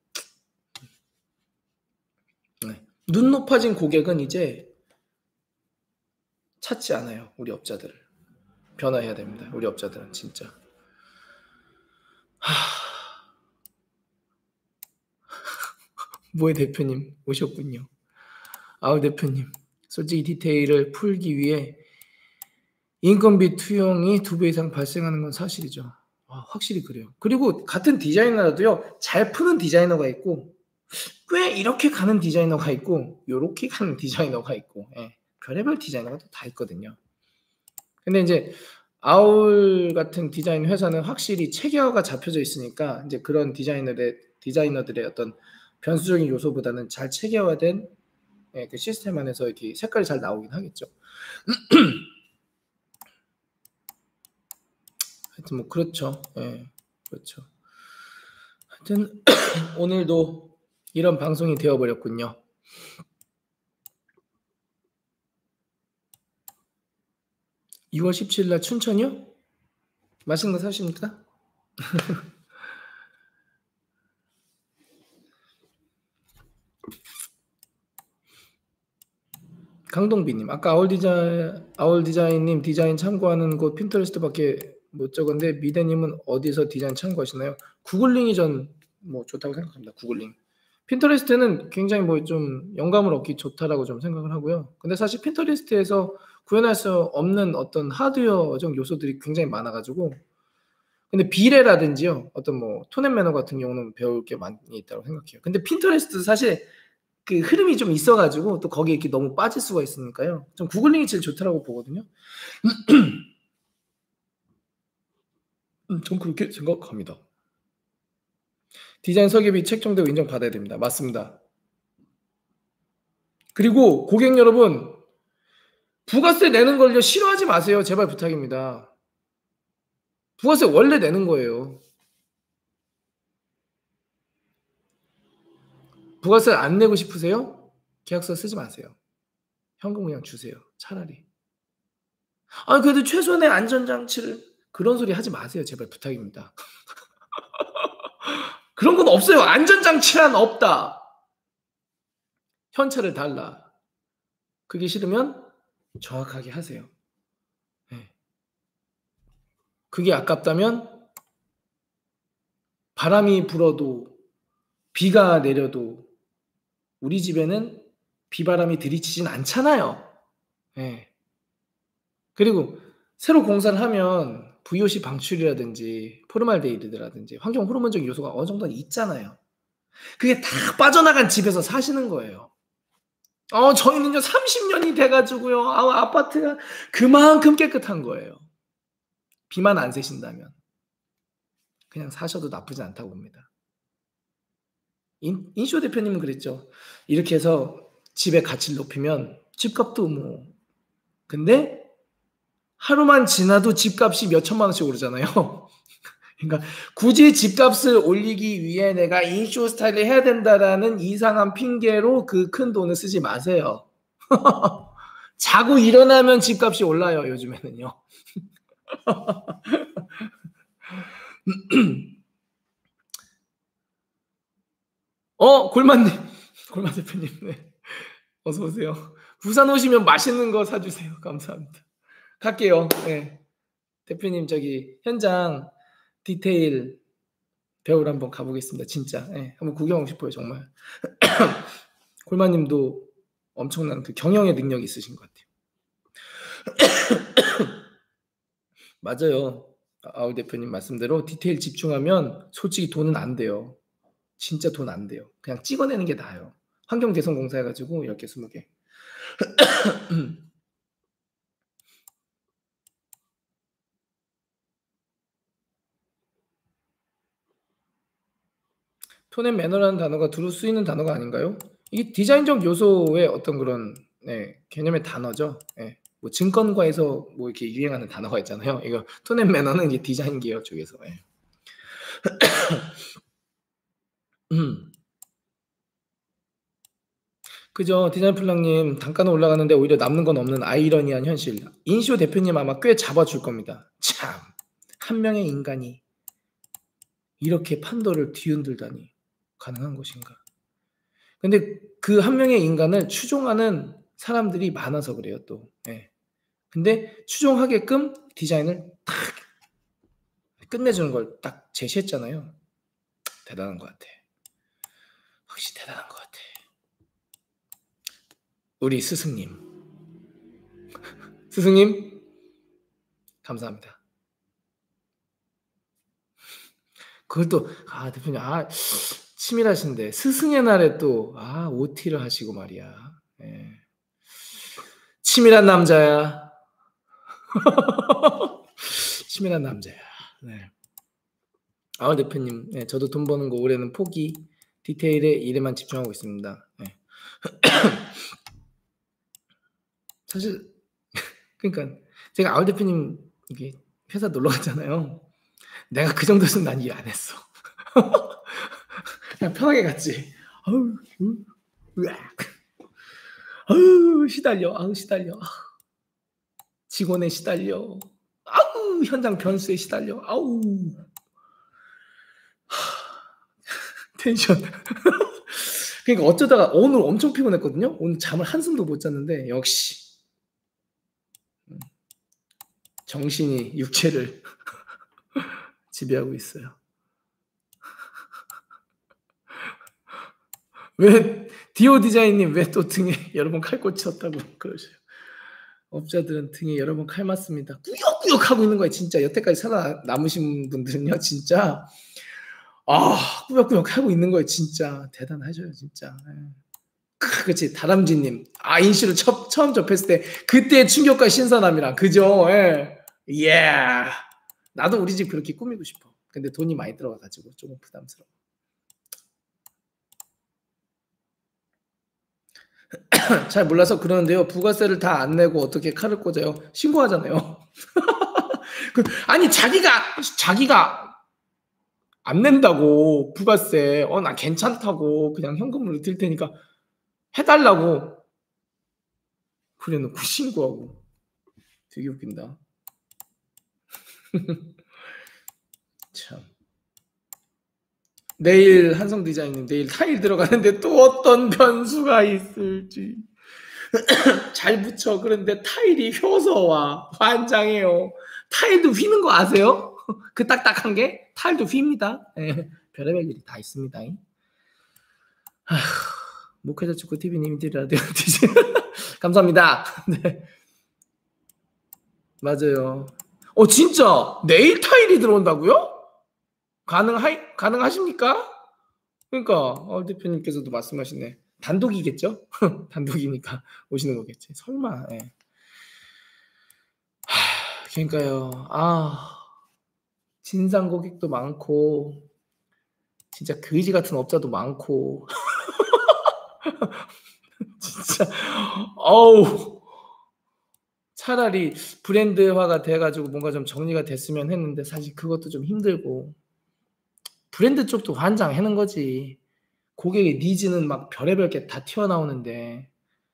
네. 눈 높아진 고객은 이제 찾지 않아요. 우리 업자들을. 변화해야 됩니다. 우리 업자들은 진짜. 하... 모의 대표님 오셨군요. 아우 대표님 솔직히 디테일을 풀기 위해 인건비 투영이 두 배 이상 발생하는 건 사실이죠. 아, 확실히 그래요. 그리고 같은 디자이너라도요 잘 푸는 디자이너가 있고 꽤 이렇게 가는 디자이너가 있고 요렇게 가는 디자이너가 있고 예, 별의별 디자이너가 다 있거든요. 근데 이제 아울 같은 디자인 회사는 확실히 체계화가 잡혀져 있으니까 이제 그런 디자이너들의 디자이너들의 어떤 변수적인 요소보다는 잘 체계화된 예, 그 시스템 안에서 이렇게 색깔이 잘 나오긴 하겠죠. 하여튼 뭐 그렇죠. 예, 그렇죠. 하여튼 오늘도 이런 방송이 되어버렸군요. 이월 십칠일 날 춘천이요? 맛있는 거 사십니까? 강동비님 아까 아울 디자인 아울 디자인님 디자인 참고하는 곳 핀터레스트밖에 못 적었는데 미대님은 어디서 디자인 참고하시나요? 구글링이 전 뭐 좋다고 생각합니다. 구글링. 핀터레스트는 굉장히 뭐 좀 영감을 얻기 좋다라고 좀 생각을 하고요. 근데 사실 핀터레스트에서 구현할 수 없는 어떤 하드웨어적 요소들이 굉장히 많아가지고 근데 비례라든지요. 어떤 뭐 톤 앤 매너 같은 경우는 배울 게 많이 있다고 생각해요. 근데 핀터레스트 사실 그 흐름이 좀 있어 가지고 또 거기에 이렇게 너무 빠질 수가 있으니까요. 좀 구글링이 제일 좋다라고 보거든요. 음 전 그렇게 생각합니다. 디자인 설계비 책정되고 인정받아야 됩니다. 맞습니다. 그리고 고객 여러분 부가세 내는 걸요 싫어하지 마세요. 제발 부탁입니다. 부가세 원래 내는 거예요. 부가세 안 내고 싶으세요? 계약서 쓰지 마세요. 현금 그냥 주세요. 차라리. 아 그래도 최소한의 안전장치를 그런 소리 하지 마세요. 제발 부탁입니다. 그런 건 없어요. 안전장치란 없다. 현찰을 달라. 그게 싫으면 정확하게 하세요. 네. 그게 아깝다면 바람이 불어도 비가 내려도 우리 집에는 비바람이 들이치진 않잖아요. 네. 그리고 새로 공사를 하면 브이오씨 방출이라든지 포르말데히드라든지 환경 호르몬적 요소가 어느 정도는 있잖아요. 그게 다 빠져나간 집에서 사시는 거예요. 어 저희는요 삼십 년이 돼 가지고요. 아 아파트가 그만큼 깨끗한 거예요. 비만 안 새신다면. 그냥 사셔도 나쁘지 않다고 봅니다. 인 인쇼 대표님은 그랬죠. 이렇게 해서 집의 가치를 높이면 집값도 뭐 근데 하루만 지나도 집값이 몇 천만 원씩 오르잖아요. 그러니까 굳이 집값을 올리기 위해 내가 인쇼 스타일을 해야 된다라는 이상한 핑계로 그 큰 돈을 쓰지 마세요. 자고 일어나면 집값이 올라요, 요즘에는요. 어, 골만님. 골만 대표님. 네. 어서 오세요. 부산 오시면 맛있는 거 사주세요. 감사합니다. 갈게요. 네. 대표님 저기 현장 디테일 배우러 한번 가보겠습니다. 진짜. 네. 한번 구경하고 싶어요. 정말. 골만님도 엄청난 그 경영의 능력이 있으신 것 같아요. 맞아요. 아우 대표님 말씀대로 디테일 집중하면 솔직히 돈은 안 돼요. 진짜 돈 안 돼요. 그냥 찍어내는 게 나아요. 환경 개선 공사 해가지고 열 개, 스무 개. 톤 앤 매너라는 단어가 두루 쓰이는 단어가 아닌가요? 이게 디자인적 요소의 어떤 그런 네, 개념의 단어죠. 네. 뭐 증권가에서 뭐 이렇게 유행하는 단어가 있잖아요. 이거 톤 앤 매너는 이제 디자인 계열 쪽에서. 네. 음. 그죠. 디자인 플랑님 단가는 올라가는데 오히려 남는 건 없는 아이러니한 현실. 인쇼 대표님 아마 꽤 잡아줄 겁니다. 참. 한 명의 인간이 이렇게 판도를 뒤흔들다니 가능한 것인가. 근데 그 한 명의 인간을 추종하는 사람들이 많아서 그래요 또. 네. 근데 추종하게끔 디자인을 딱 끝내주는 걸 딱 제시했잖아요. 대단한 것 같아. 확실히 대단한 것 같아. 우리 스승님. 스승님 감사합니다. 그걸 또 아 대표님 아 치밀하신데 스승의 날에 또 아 오티를 하시고 말이야. 예. 치밀한 남자야. 치밀한 남자야. 네. 아 대표님, 네, 저도 돈 버는 거 올해는 포기, 디테일에 일에만 집중하고 있습니다. 네. 사실 그러니까 제가 아울 대표님 이게 회사 놀러 갔잖아요. 내가 그 정도였으면 난 일 안 했어. 그냥 편하게 갔지. 아우, 으악. 아우 시달려, 아우 시달려. 직원에 시달려. 아우 현장 변수에 시달려. 아우 텐션. 그러니까 어쩌다가 오늘 엄청 피곤했거든요. 오늘 잠을 한숨도 못 잤는데 역시 정신이 육체를 지배하고 있어요. 왜 디오 디자인님 왜 또 등에 여러 번 칼 꽂혔다고 그러셔요. 업자들은 등에 여러 번 칼 맞습니다. 꾸역꾸역 하고 있는 거예요. 진짜 여태까지 살아남으신 분들은요, 진짜 아 꾸역꾸역 하고 있는 거예요. 진짜 대단하셔요, 진짜. 크, 그렇지. 다람쥐님, 아 인씨를 처, 처음 접했을 때 그때 충격과 신선함이랑 그죠? 예. 예. 나도 우리 집 그렇게 꾸미고 싶어. 근데 돈이 많이 들어가가지고 조금 부담스러워. 잘 몰라서 그러는데요. 부가세를 다 안 내고 어떻게 칼을 꽂아요? 신고하잖아요. 그, 아니 자기가 자기가 안 낸다고 부가세. 어 나 괜찮다고 그냥 현금으로 드릴 테니까 해달라고. 그래놓고 신고하고. 되게 웃긴다. 참. 내일 한성 디자인님 내일 타일 들어가는데 또 어떤 변수가 있을지. 잘 붙여. 그런데 타일이 휘어서 와. 환장해요. 타일도 휘는 거 아세요? 그 딱딱한 게 타일도 휩니다. 예, 별의별 일이 다 있습니다. 아휴, 목회자 축구 티비님들이 라디오 디제이 감사합니다. 네. 맞아요. 어 진짜 내일 타일이 들어온다고요? 가능하 가능하십니까? 그러니까 어, 대표님께서도 말씀하시네. 단독이겠죠? 단독이니까 오시는 거겠지. 설마. 예. 하, 그러니까요. 아 진상 고객도 많고 진짜 거지 같은 업자도 많고 진짜 어우 차라리 브랜드화가 돼가지고 뭔가 좀 정리가 됐으면 했는데 사실 그것도 좀 힘들고 브랜드 쪽도 환장하는 거지. 고객의 니즈는 막 별의별 게 다 튀어나오는데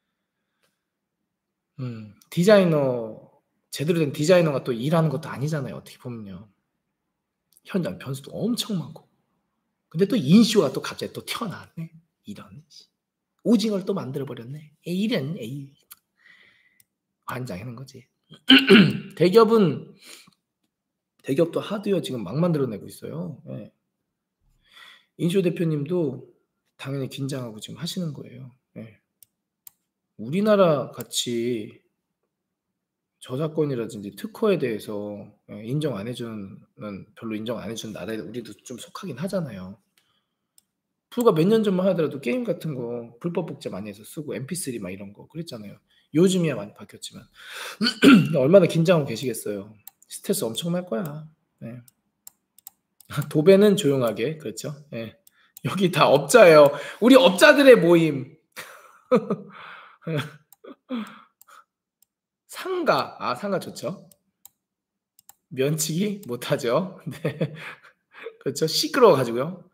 음, 디자이너 제대로 된 디자이너가 또 일하는 것도 아니잖아요. 어떻게 보면요. 현장 변수도 엄청 많고 근데 또 인쇼가 또 갑자기 또 튀어나왔네. 이런 오징어를 또 만들어버렸네. 에이, 이런 에이 환장하는 거지. 대기업은 대기업도 하드웨어 지금 막 만들어내고 있어요. 네. 인쇼 대표님도 당연히 긴장하고 지금 하시는 거예요. 네. 우리나라 같이 저작권이라든지 특허에 대해서 인정 안 해주는 별로 인정 안 해주는 나라에 우리도 좀 속하긴 하잖아요. 불과 몇 년 전만 하더라도 게임 같은 거 불법 복제 많이 해서 쓰고 엠피쓰리 막 이런 거 그랬잖아요. 요즘이야 많이 바뀌었지만 얼마나 긴장하고 계시겠어요. 스트레스 엄청날 거야. 네. 도배는 조용하게 그렇죠. 네. 여기 다 업자예요. 우리 업자들의 모임. 상가 아 상가 좋죠. 면치기 못하죠. 네. 그렇죠. 시끄러워 가지고요.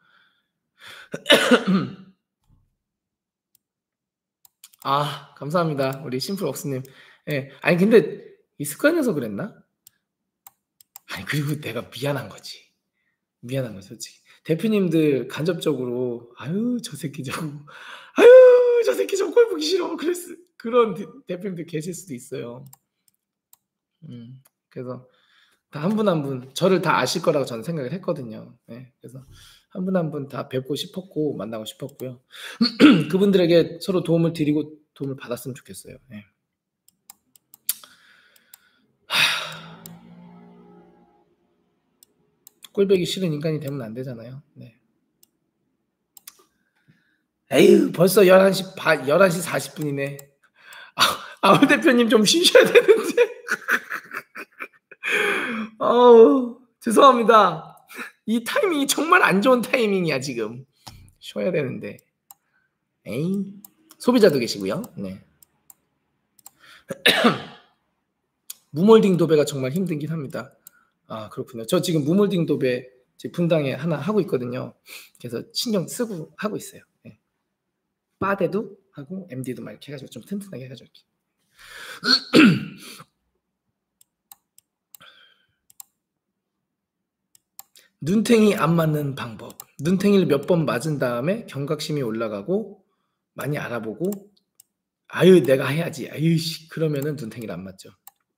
아 감사합니다. 우리 심플웍스님. 예. 아니 근데 이 습관이어서 그랬나? 아니 그리고 내가 미안한 거지. 미안한 거지 솔직히. 대표님들 간접적으로 아유 저 새끼 저거 아유 저 새끼 저거 꼴 보기 싫어. 그랬을 그런 대, 대표님들 계실 수도 있어요. 음 그래서 다 한 분 한 분 저를 다 아실 거라고 저는 생각을 했거든요. 네, 그래서 한 분 한 분 다 뵙고 싶었고 만나고 싶었고요. 그분들에게 서로 도움을 드리고 도움을 받았으면 좋겠어요. 네. 꼴보기 싫은 인간이 되면 안 되잖아요. 네. 에휴 벌써 열한 시 반 열한 시 사십 분이네. 아, 아우 대표님 좀 쉬셔야 되는데. 어우 죄송합니다. 이 타이밍이 정말 안 좋은 타이밍이야 지금. 쉬어야 되는데. 에이 소비자도 계시고요. 네. 무몰딩 도배가 정말 힘들긴 합니다. 아 그렇군요. 저 지금 무몰딩 도배 분당에 하나 하고 있거든요. 그래서 신경 쓰고 하고 있어요. 네. 바데도 하고 엠디도 막 이렇게 해가지고 좀 튼튼하게 해가지고 이렇게. 눈탱이 안 맞는 방법. 눈탱이를 몇 번 맞은 다음에 경각심이 올라가고 많이 알아보고 아유 내가 해야지. 아유씨 그러면은 눈탱이를 안 맞죠.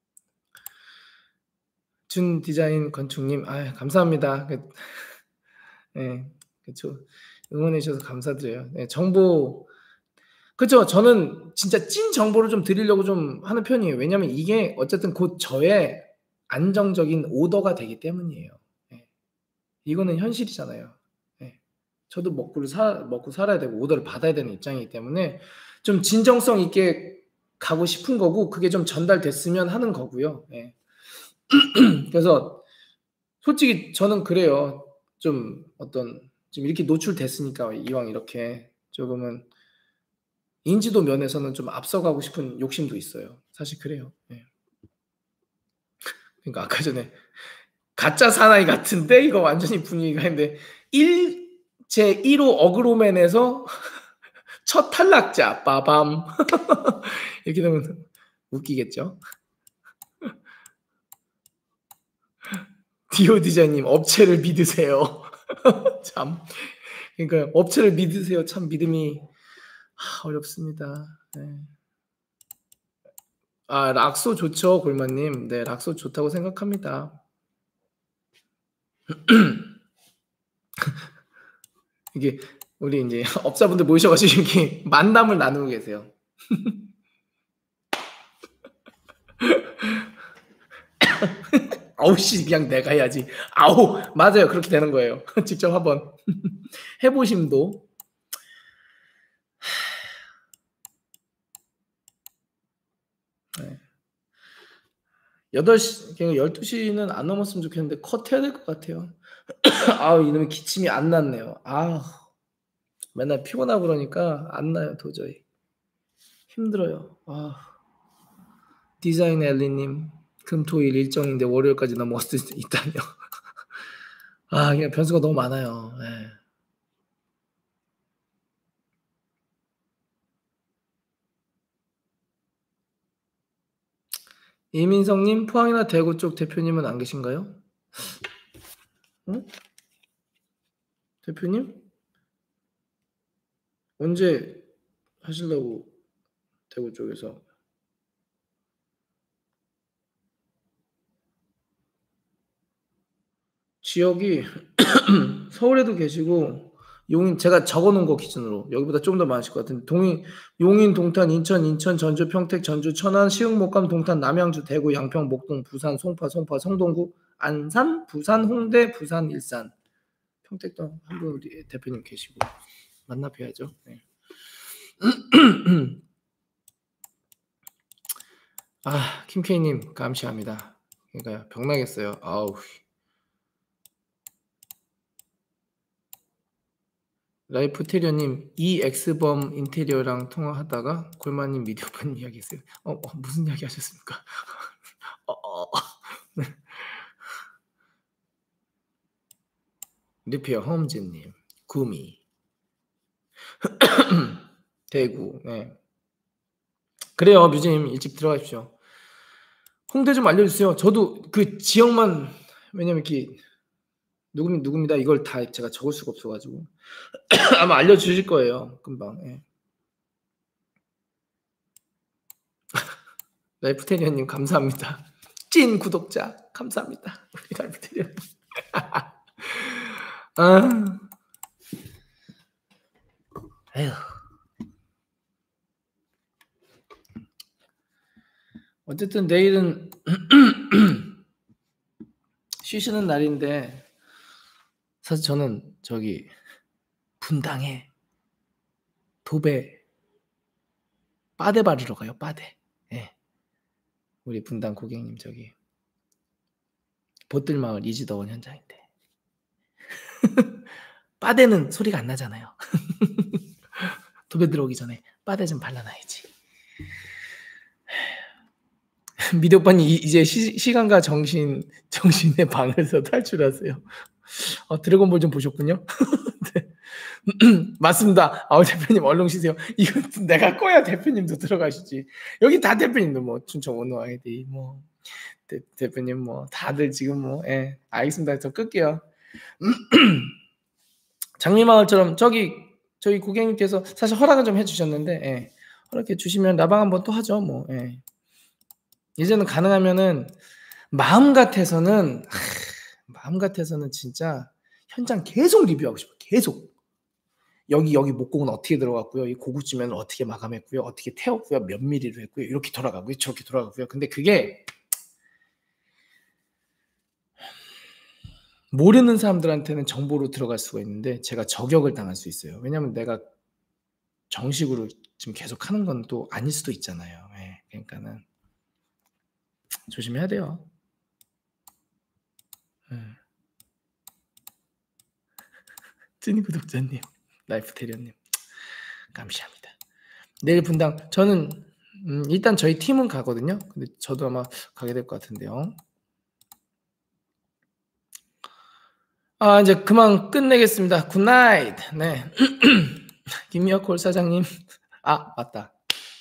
준 디자인 건축님 아 감사합니다. 네, 그렇죠. 응원해 주셔서 감사드려요. 네, 정보 그렇죠. 저는 진짜 찐 정보를 좀 드리려고 좀 하는 편이에요. 왜냐하면 이게 어쨌든 곧 저의 안정적인 오더가 되기 때문이에요. 예. 이거는 현실이잖아요. 예. 저도 먹고 사 먹고 살아야 되고 오더를 받아야 되는 입장이기 때문에 좀 진정성 있게 가고 싶은 거고 그게 좀 전달됐으면 하는 거고요. 예. 그래서 솔직히 저는 그래요. 좀 어떤 좀 이렇게 노출됐으니까 이왕 이렇게 조금은 인지도 면에서는 좀 앞서가고 싶은 욕심도 있어요. 사실 그래요. 예. 그러니까 아까 전에 가짜 사나이 같은데 이거 완전히 분위기가 있는데 일 제일 호 어그로맨에서 첫 탈락자 빠밤 이렇게 되면 웃기겠죠. 디오디자님 업체를 믿으세요. 참 그러니까 업체를 믿으세요. 참 믿음이 하, 어렵습니다. 네. 아 락소 좋죠 골마님. 네 락소 좋다고 생각합니다. 이게 우리 인제 업자분들 모이셔 가지고 이렇게 만남을 나누고 계세요. 아우 씨 그냥 내가 해야지. 아우 맞아요. 그렇게 되는 거예요. 직접 한번 해 보심도. 네. 여덟 시 그냥 열두 시는 안 넘었으면 좋겠는데 컷해야 될 것 같아요. 아우 이놈의 기침이 안 났네요. 아우 맨날 피곤하고 그러니까 안 나요 도저히. 힘들어요. 아. 디자인 엘리님 금, 토, 일 일정인데 월요일까지 넘어갈 수 있다뇨. 아 그냥 변수가 너무 많아요. 예. 이민성님 포항이나 대구 쪽 대표님은 안 계신가요? 응? 대표님? 언제 하시려고 대구 쪽에서? 지역이 서울에도 계시고 용인 제가 적어 놓은 거 기준으로 여기보다 좀 더 많으실 것 같은데 동인, 용인, 동탄, 인천, 인천, 전주, 평택, 전주, 천안, 시흥, 목감, 동탄, 남양주, 대구, 양평, 목동, 부산, 송파, 송파, 성동구, 안산, 부산, 홍대, 부산, 일산. 평택도 한 분 우리 대표님 계시고 만나 뵈야죠. 네. 아, 김케이님 감시합니다. 그러니까 병나겠어요. 아우. 라이프테리어님 이엑스범 인테리어랑 통화하다가 골마님 미디어판 이야기했어요. 어, 어 무슨 이야기 하셨습니까? 어, 어. 네. 리피어 홈즈님 구미 대구 네. 그래요 뮤즈님 일찍 들어가십시오. 홍대 좀 알려주세요. 저도 그 지역만 왜냐면 이렇게 누구 누굽니다 이걸 다 제가 적을 수가 없어가지고 아마 알려주실 거예요 금방. 예. 라이프테리어님 감사합니다. 찐 구독자 감사합니다. 우리 라이프테리어. 아, 에휴. 어쨌든 내일은 쉬시는 날인데 사실 저는 저기 분당에 도배 빠데 바르러 가요. 빠데. 예. 우리 분당 고객님 저기 보뜰마을 이지더원 현장인데 빠데는 소리가 안 나잖아요. 도배 들어오기 전에 빠데 좀 발라놔야지. 미디 오빠님 이제 시, 시간과 정신 정신의 방에서 탈출하세요. 어, 드래곤볼 좀 보셨군요. 네. 맞습니다. 아우 대표님 얼른 쉬세요. 이거 내가 꺼야 대표님도 들어가시지. 여기 다 대표님도 뭐 춘천 원호 아이디 뭐 대, 대표님 뭐 다들 지금 뭐 예. 알겠습니다. 저 끌게요. 장미마을처럼 저기 저희 고객님께서 사실 허락은 좀 해주셨는데 예. 허락해 주시면 나방 한번 또 하죠. 뭐 예. 이제는 가능하면은 마음 같아서는 하, 마음 같아서는 진짜 현장 계속 리뷰하고 싶어요. 계속. 여기 여기 목공은 어떻게 들어갔고요. 이 고구지면은 어떻게 마감했고요. 어떻게 태웠고요. 몇 미리로 했고요. 이렇게 돌아가고요. 저렇게 돌아가고요. 근데 그게 모르는 사람들한테는 정보로 들어갈 수가 있는데 제가 저격을 당할 수 있어요. 왜냐하면 내가 정식으로 지금 계속 하는 건 또 아닐 수도 있잖아요. 예, 그러니까는 조심해야 돼요. 예. 찐 구독자님, 라이프 테리어님, 감사합니다. 내일 분당 저는 음, 일단 저희 팀은 가거든요. 근데 저도 아마 가게 될 것 같은데요. 아 이제 그만 끝내겠습니다. 굿나잇. 네. 김미어콜 사장님. 아 맞다.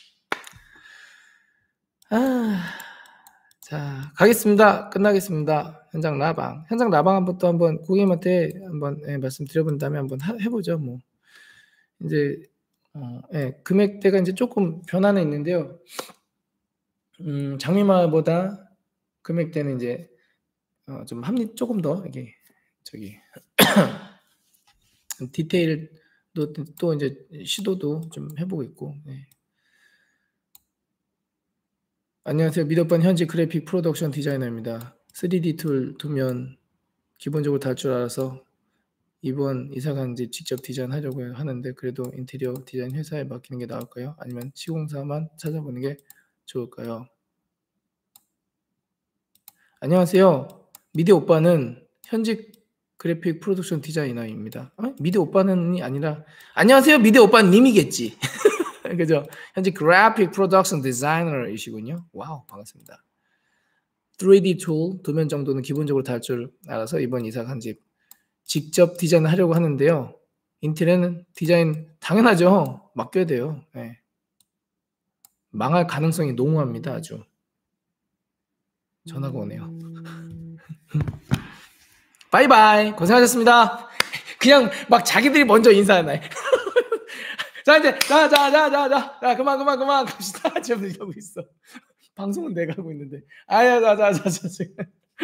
아, 자 가겠습니다. 끝나겠습니다. 현장 라방. 현장 라방 한번 또 한번 고객님한테 한번 예, 말씀드려본 다음에 한번 하, 해보죠. 뭐 이제 어, 예, 금액대가 이제 조금 변화는 있는데요. 음, 장미마보다 금액대는 이제 어, 좀 합리 조금 더 이게 저기 디테일도 또 이제 시도도 좀 해보고 있고. 네. 안녕하세요. 미덕반 현지 그래픽 프로덕션 디자이너입니다. 쓰리디 툴 두면 기본적으로 다 할 줄 알아서 이번 이사 간 집 직접 디자인하려고 하는데 그래도 인테리어 디자인 회사에 맡기는 게 나을까요? 아니면 시공사만 찾아보는 게 좋을까요? 안녕하세요. 미대 오빠는 현직 그래픽 프로덕션 디자이너입니다. 어? 미대 오빠는이 아니라 안녕하세요. 미대 오빠님이겠지. 그죠? 현직 그래픽 프로덕션 디자이너이시군요. 와우, 반갑습니다. 쓰리디 툴 두 면 정도는 기본적으로 다 할 줄 알아서 이번 이사 간 집 직접 디자인하려고 하는데요. 인테리어는 디자인 당연하죠. 맡겨야 돼요. 네. 망할 가능성이 농후합니다. 아주. 전화가 오네요. 바이바이. 고생하셨습니다. 그냥 막 자기들이 먼저 인사하네. 자 이제 자자자자자 자 그만 그만 그만 갑시다. 지금 이러고 있어. 방송은 내가 하고 있는데. 아야 자자자자 지금.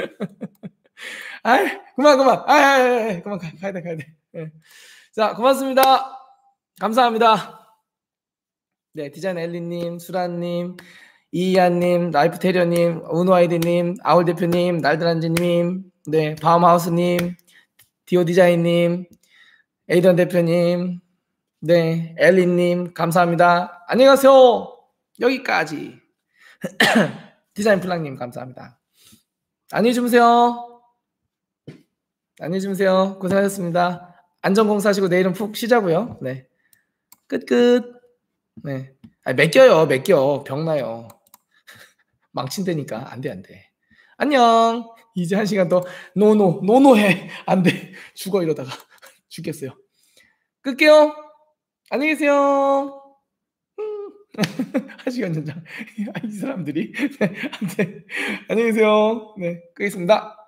아 그만 그만. 아 그만 가, 가야 돼 가야 돼. 네. 자 고맙습니다. 감사합니다. 네 디자인 엘리님, 수라님, 이이안님, 라이프 테리어님, 은호아이디님, 아울 대표님, 날드란지님, 네 바움하우스님, 디오 디자인님, 에이던 대표님, 네 엘리님 감사합니다. 안녕히 가세요. 여기까지. 디자인 플랑님 감사합니다. 안녕히 주무세요. 안녕히 주무세요. 고생하셨습니다. 안전공사하시고 내일은 푹 쉬자고요. 네 끝끝. 네 아니, 맡겨요 맡겨 병나요. 망친다니까 안돼 안돼. 안녕. 이제 한 시간 더 노노 노노해. 안돼 죽어 이러다가 죽겠어요. 끌게요. 안녕히 계세요. 한 시간 전장. 이 사람들이. 네, 안녕히 계세요. 네, 끄겠습니다.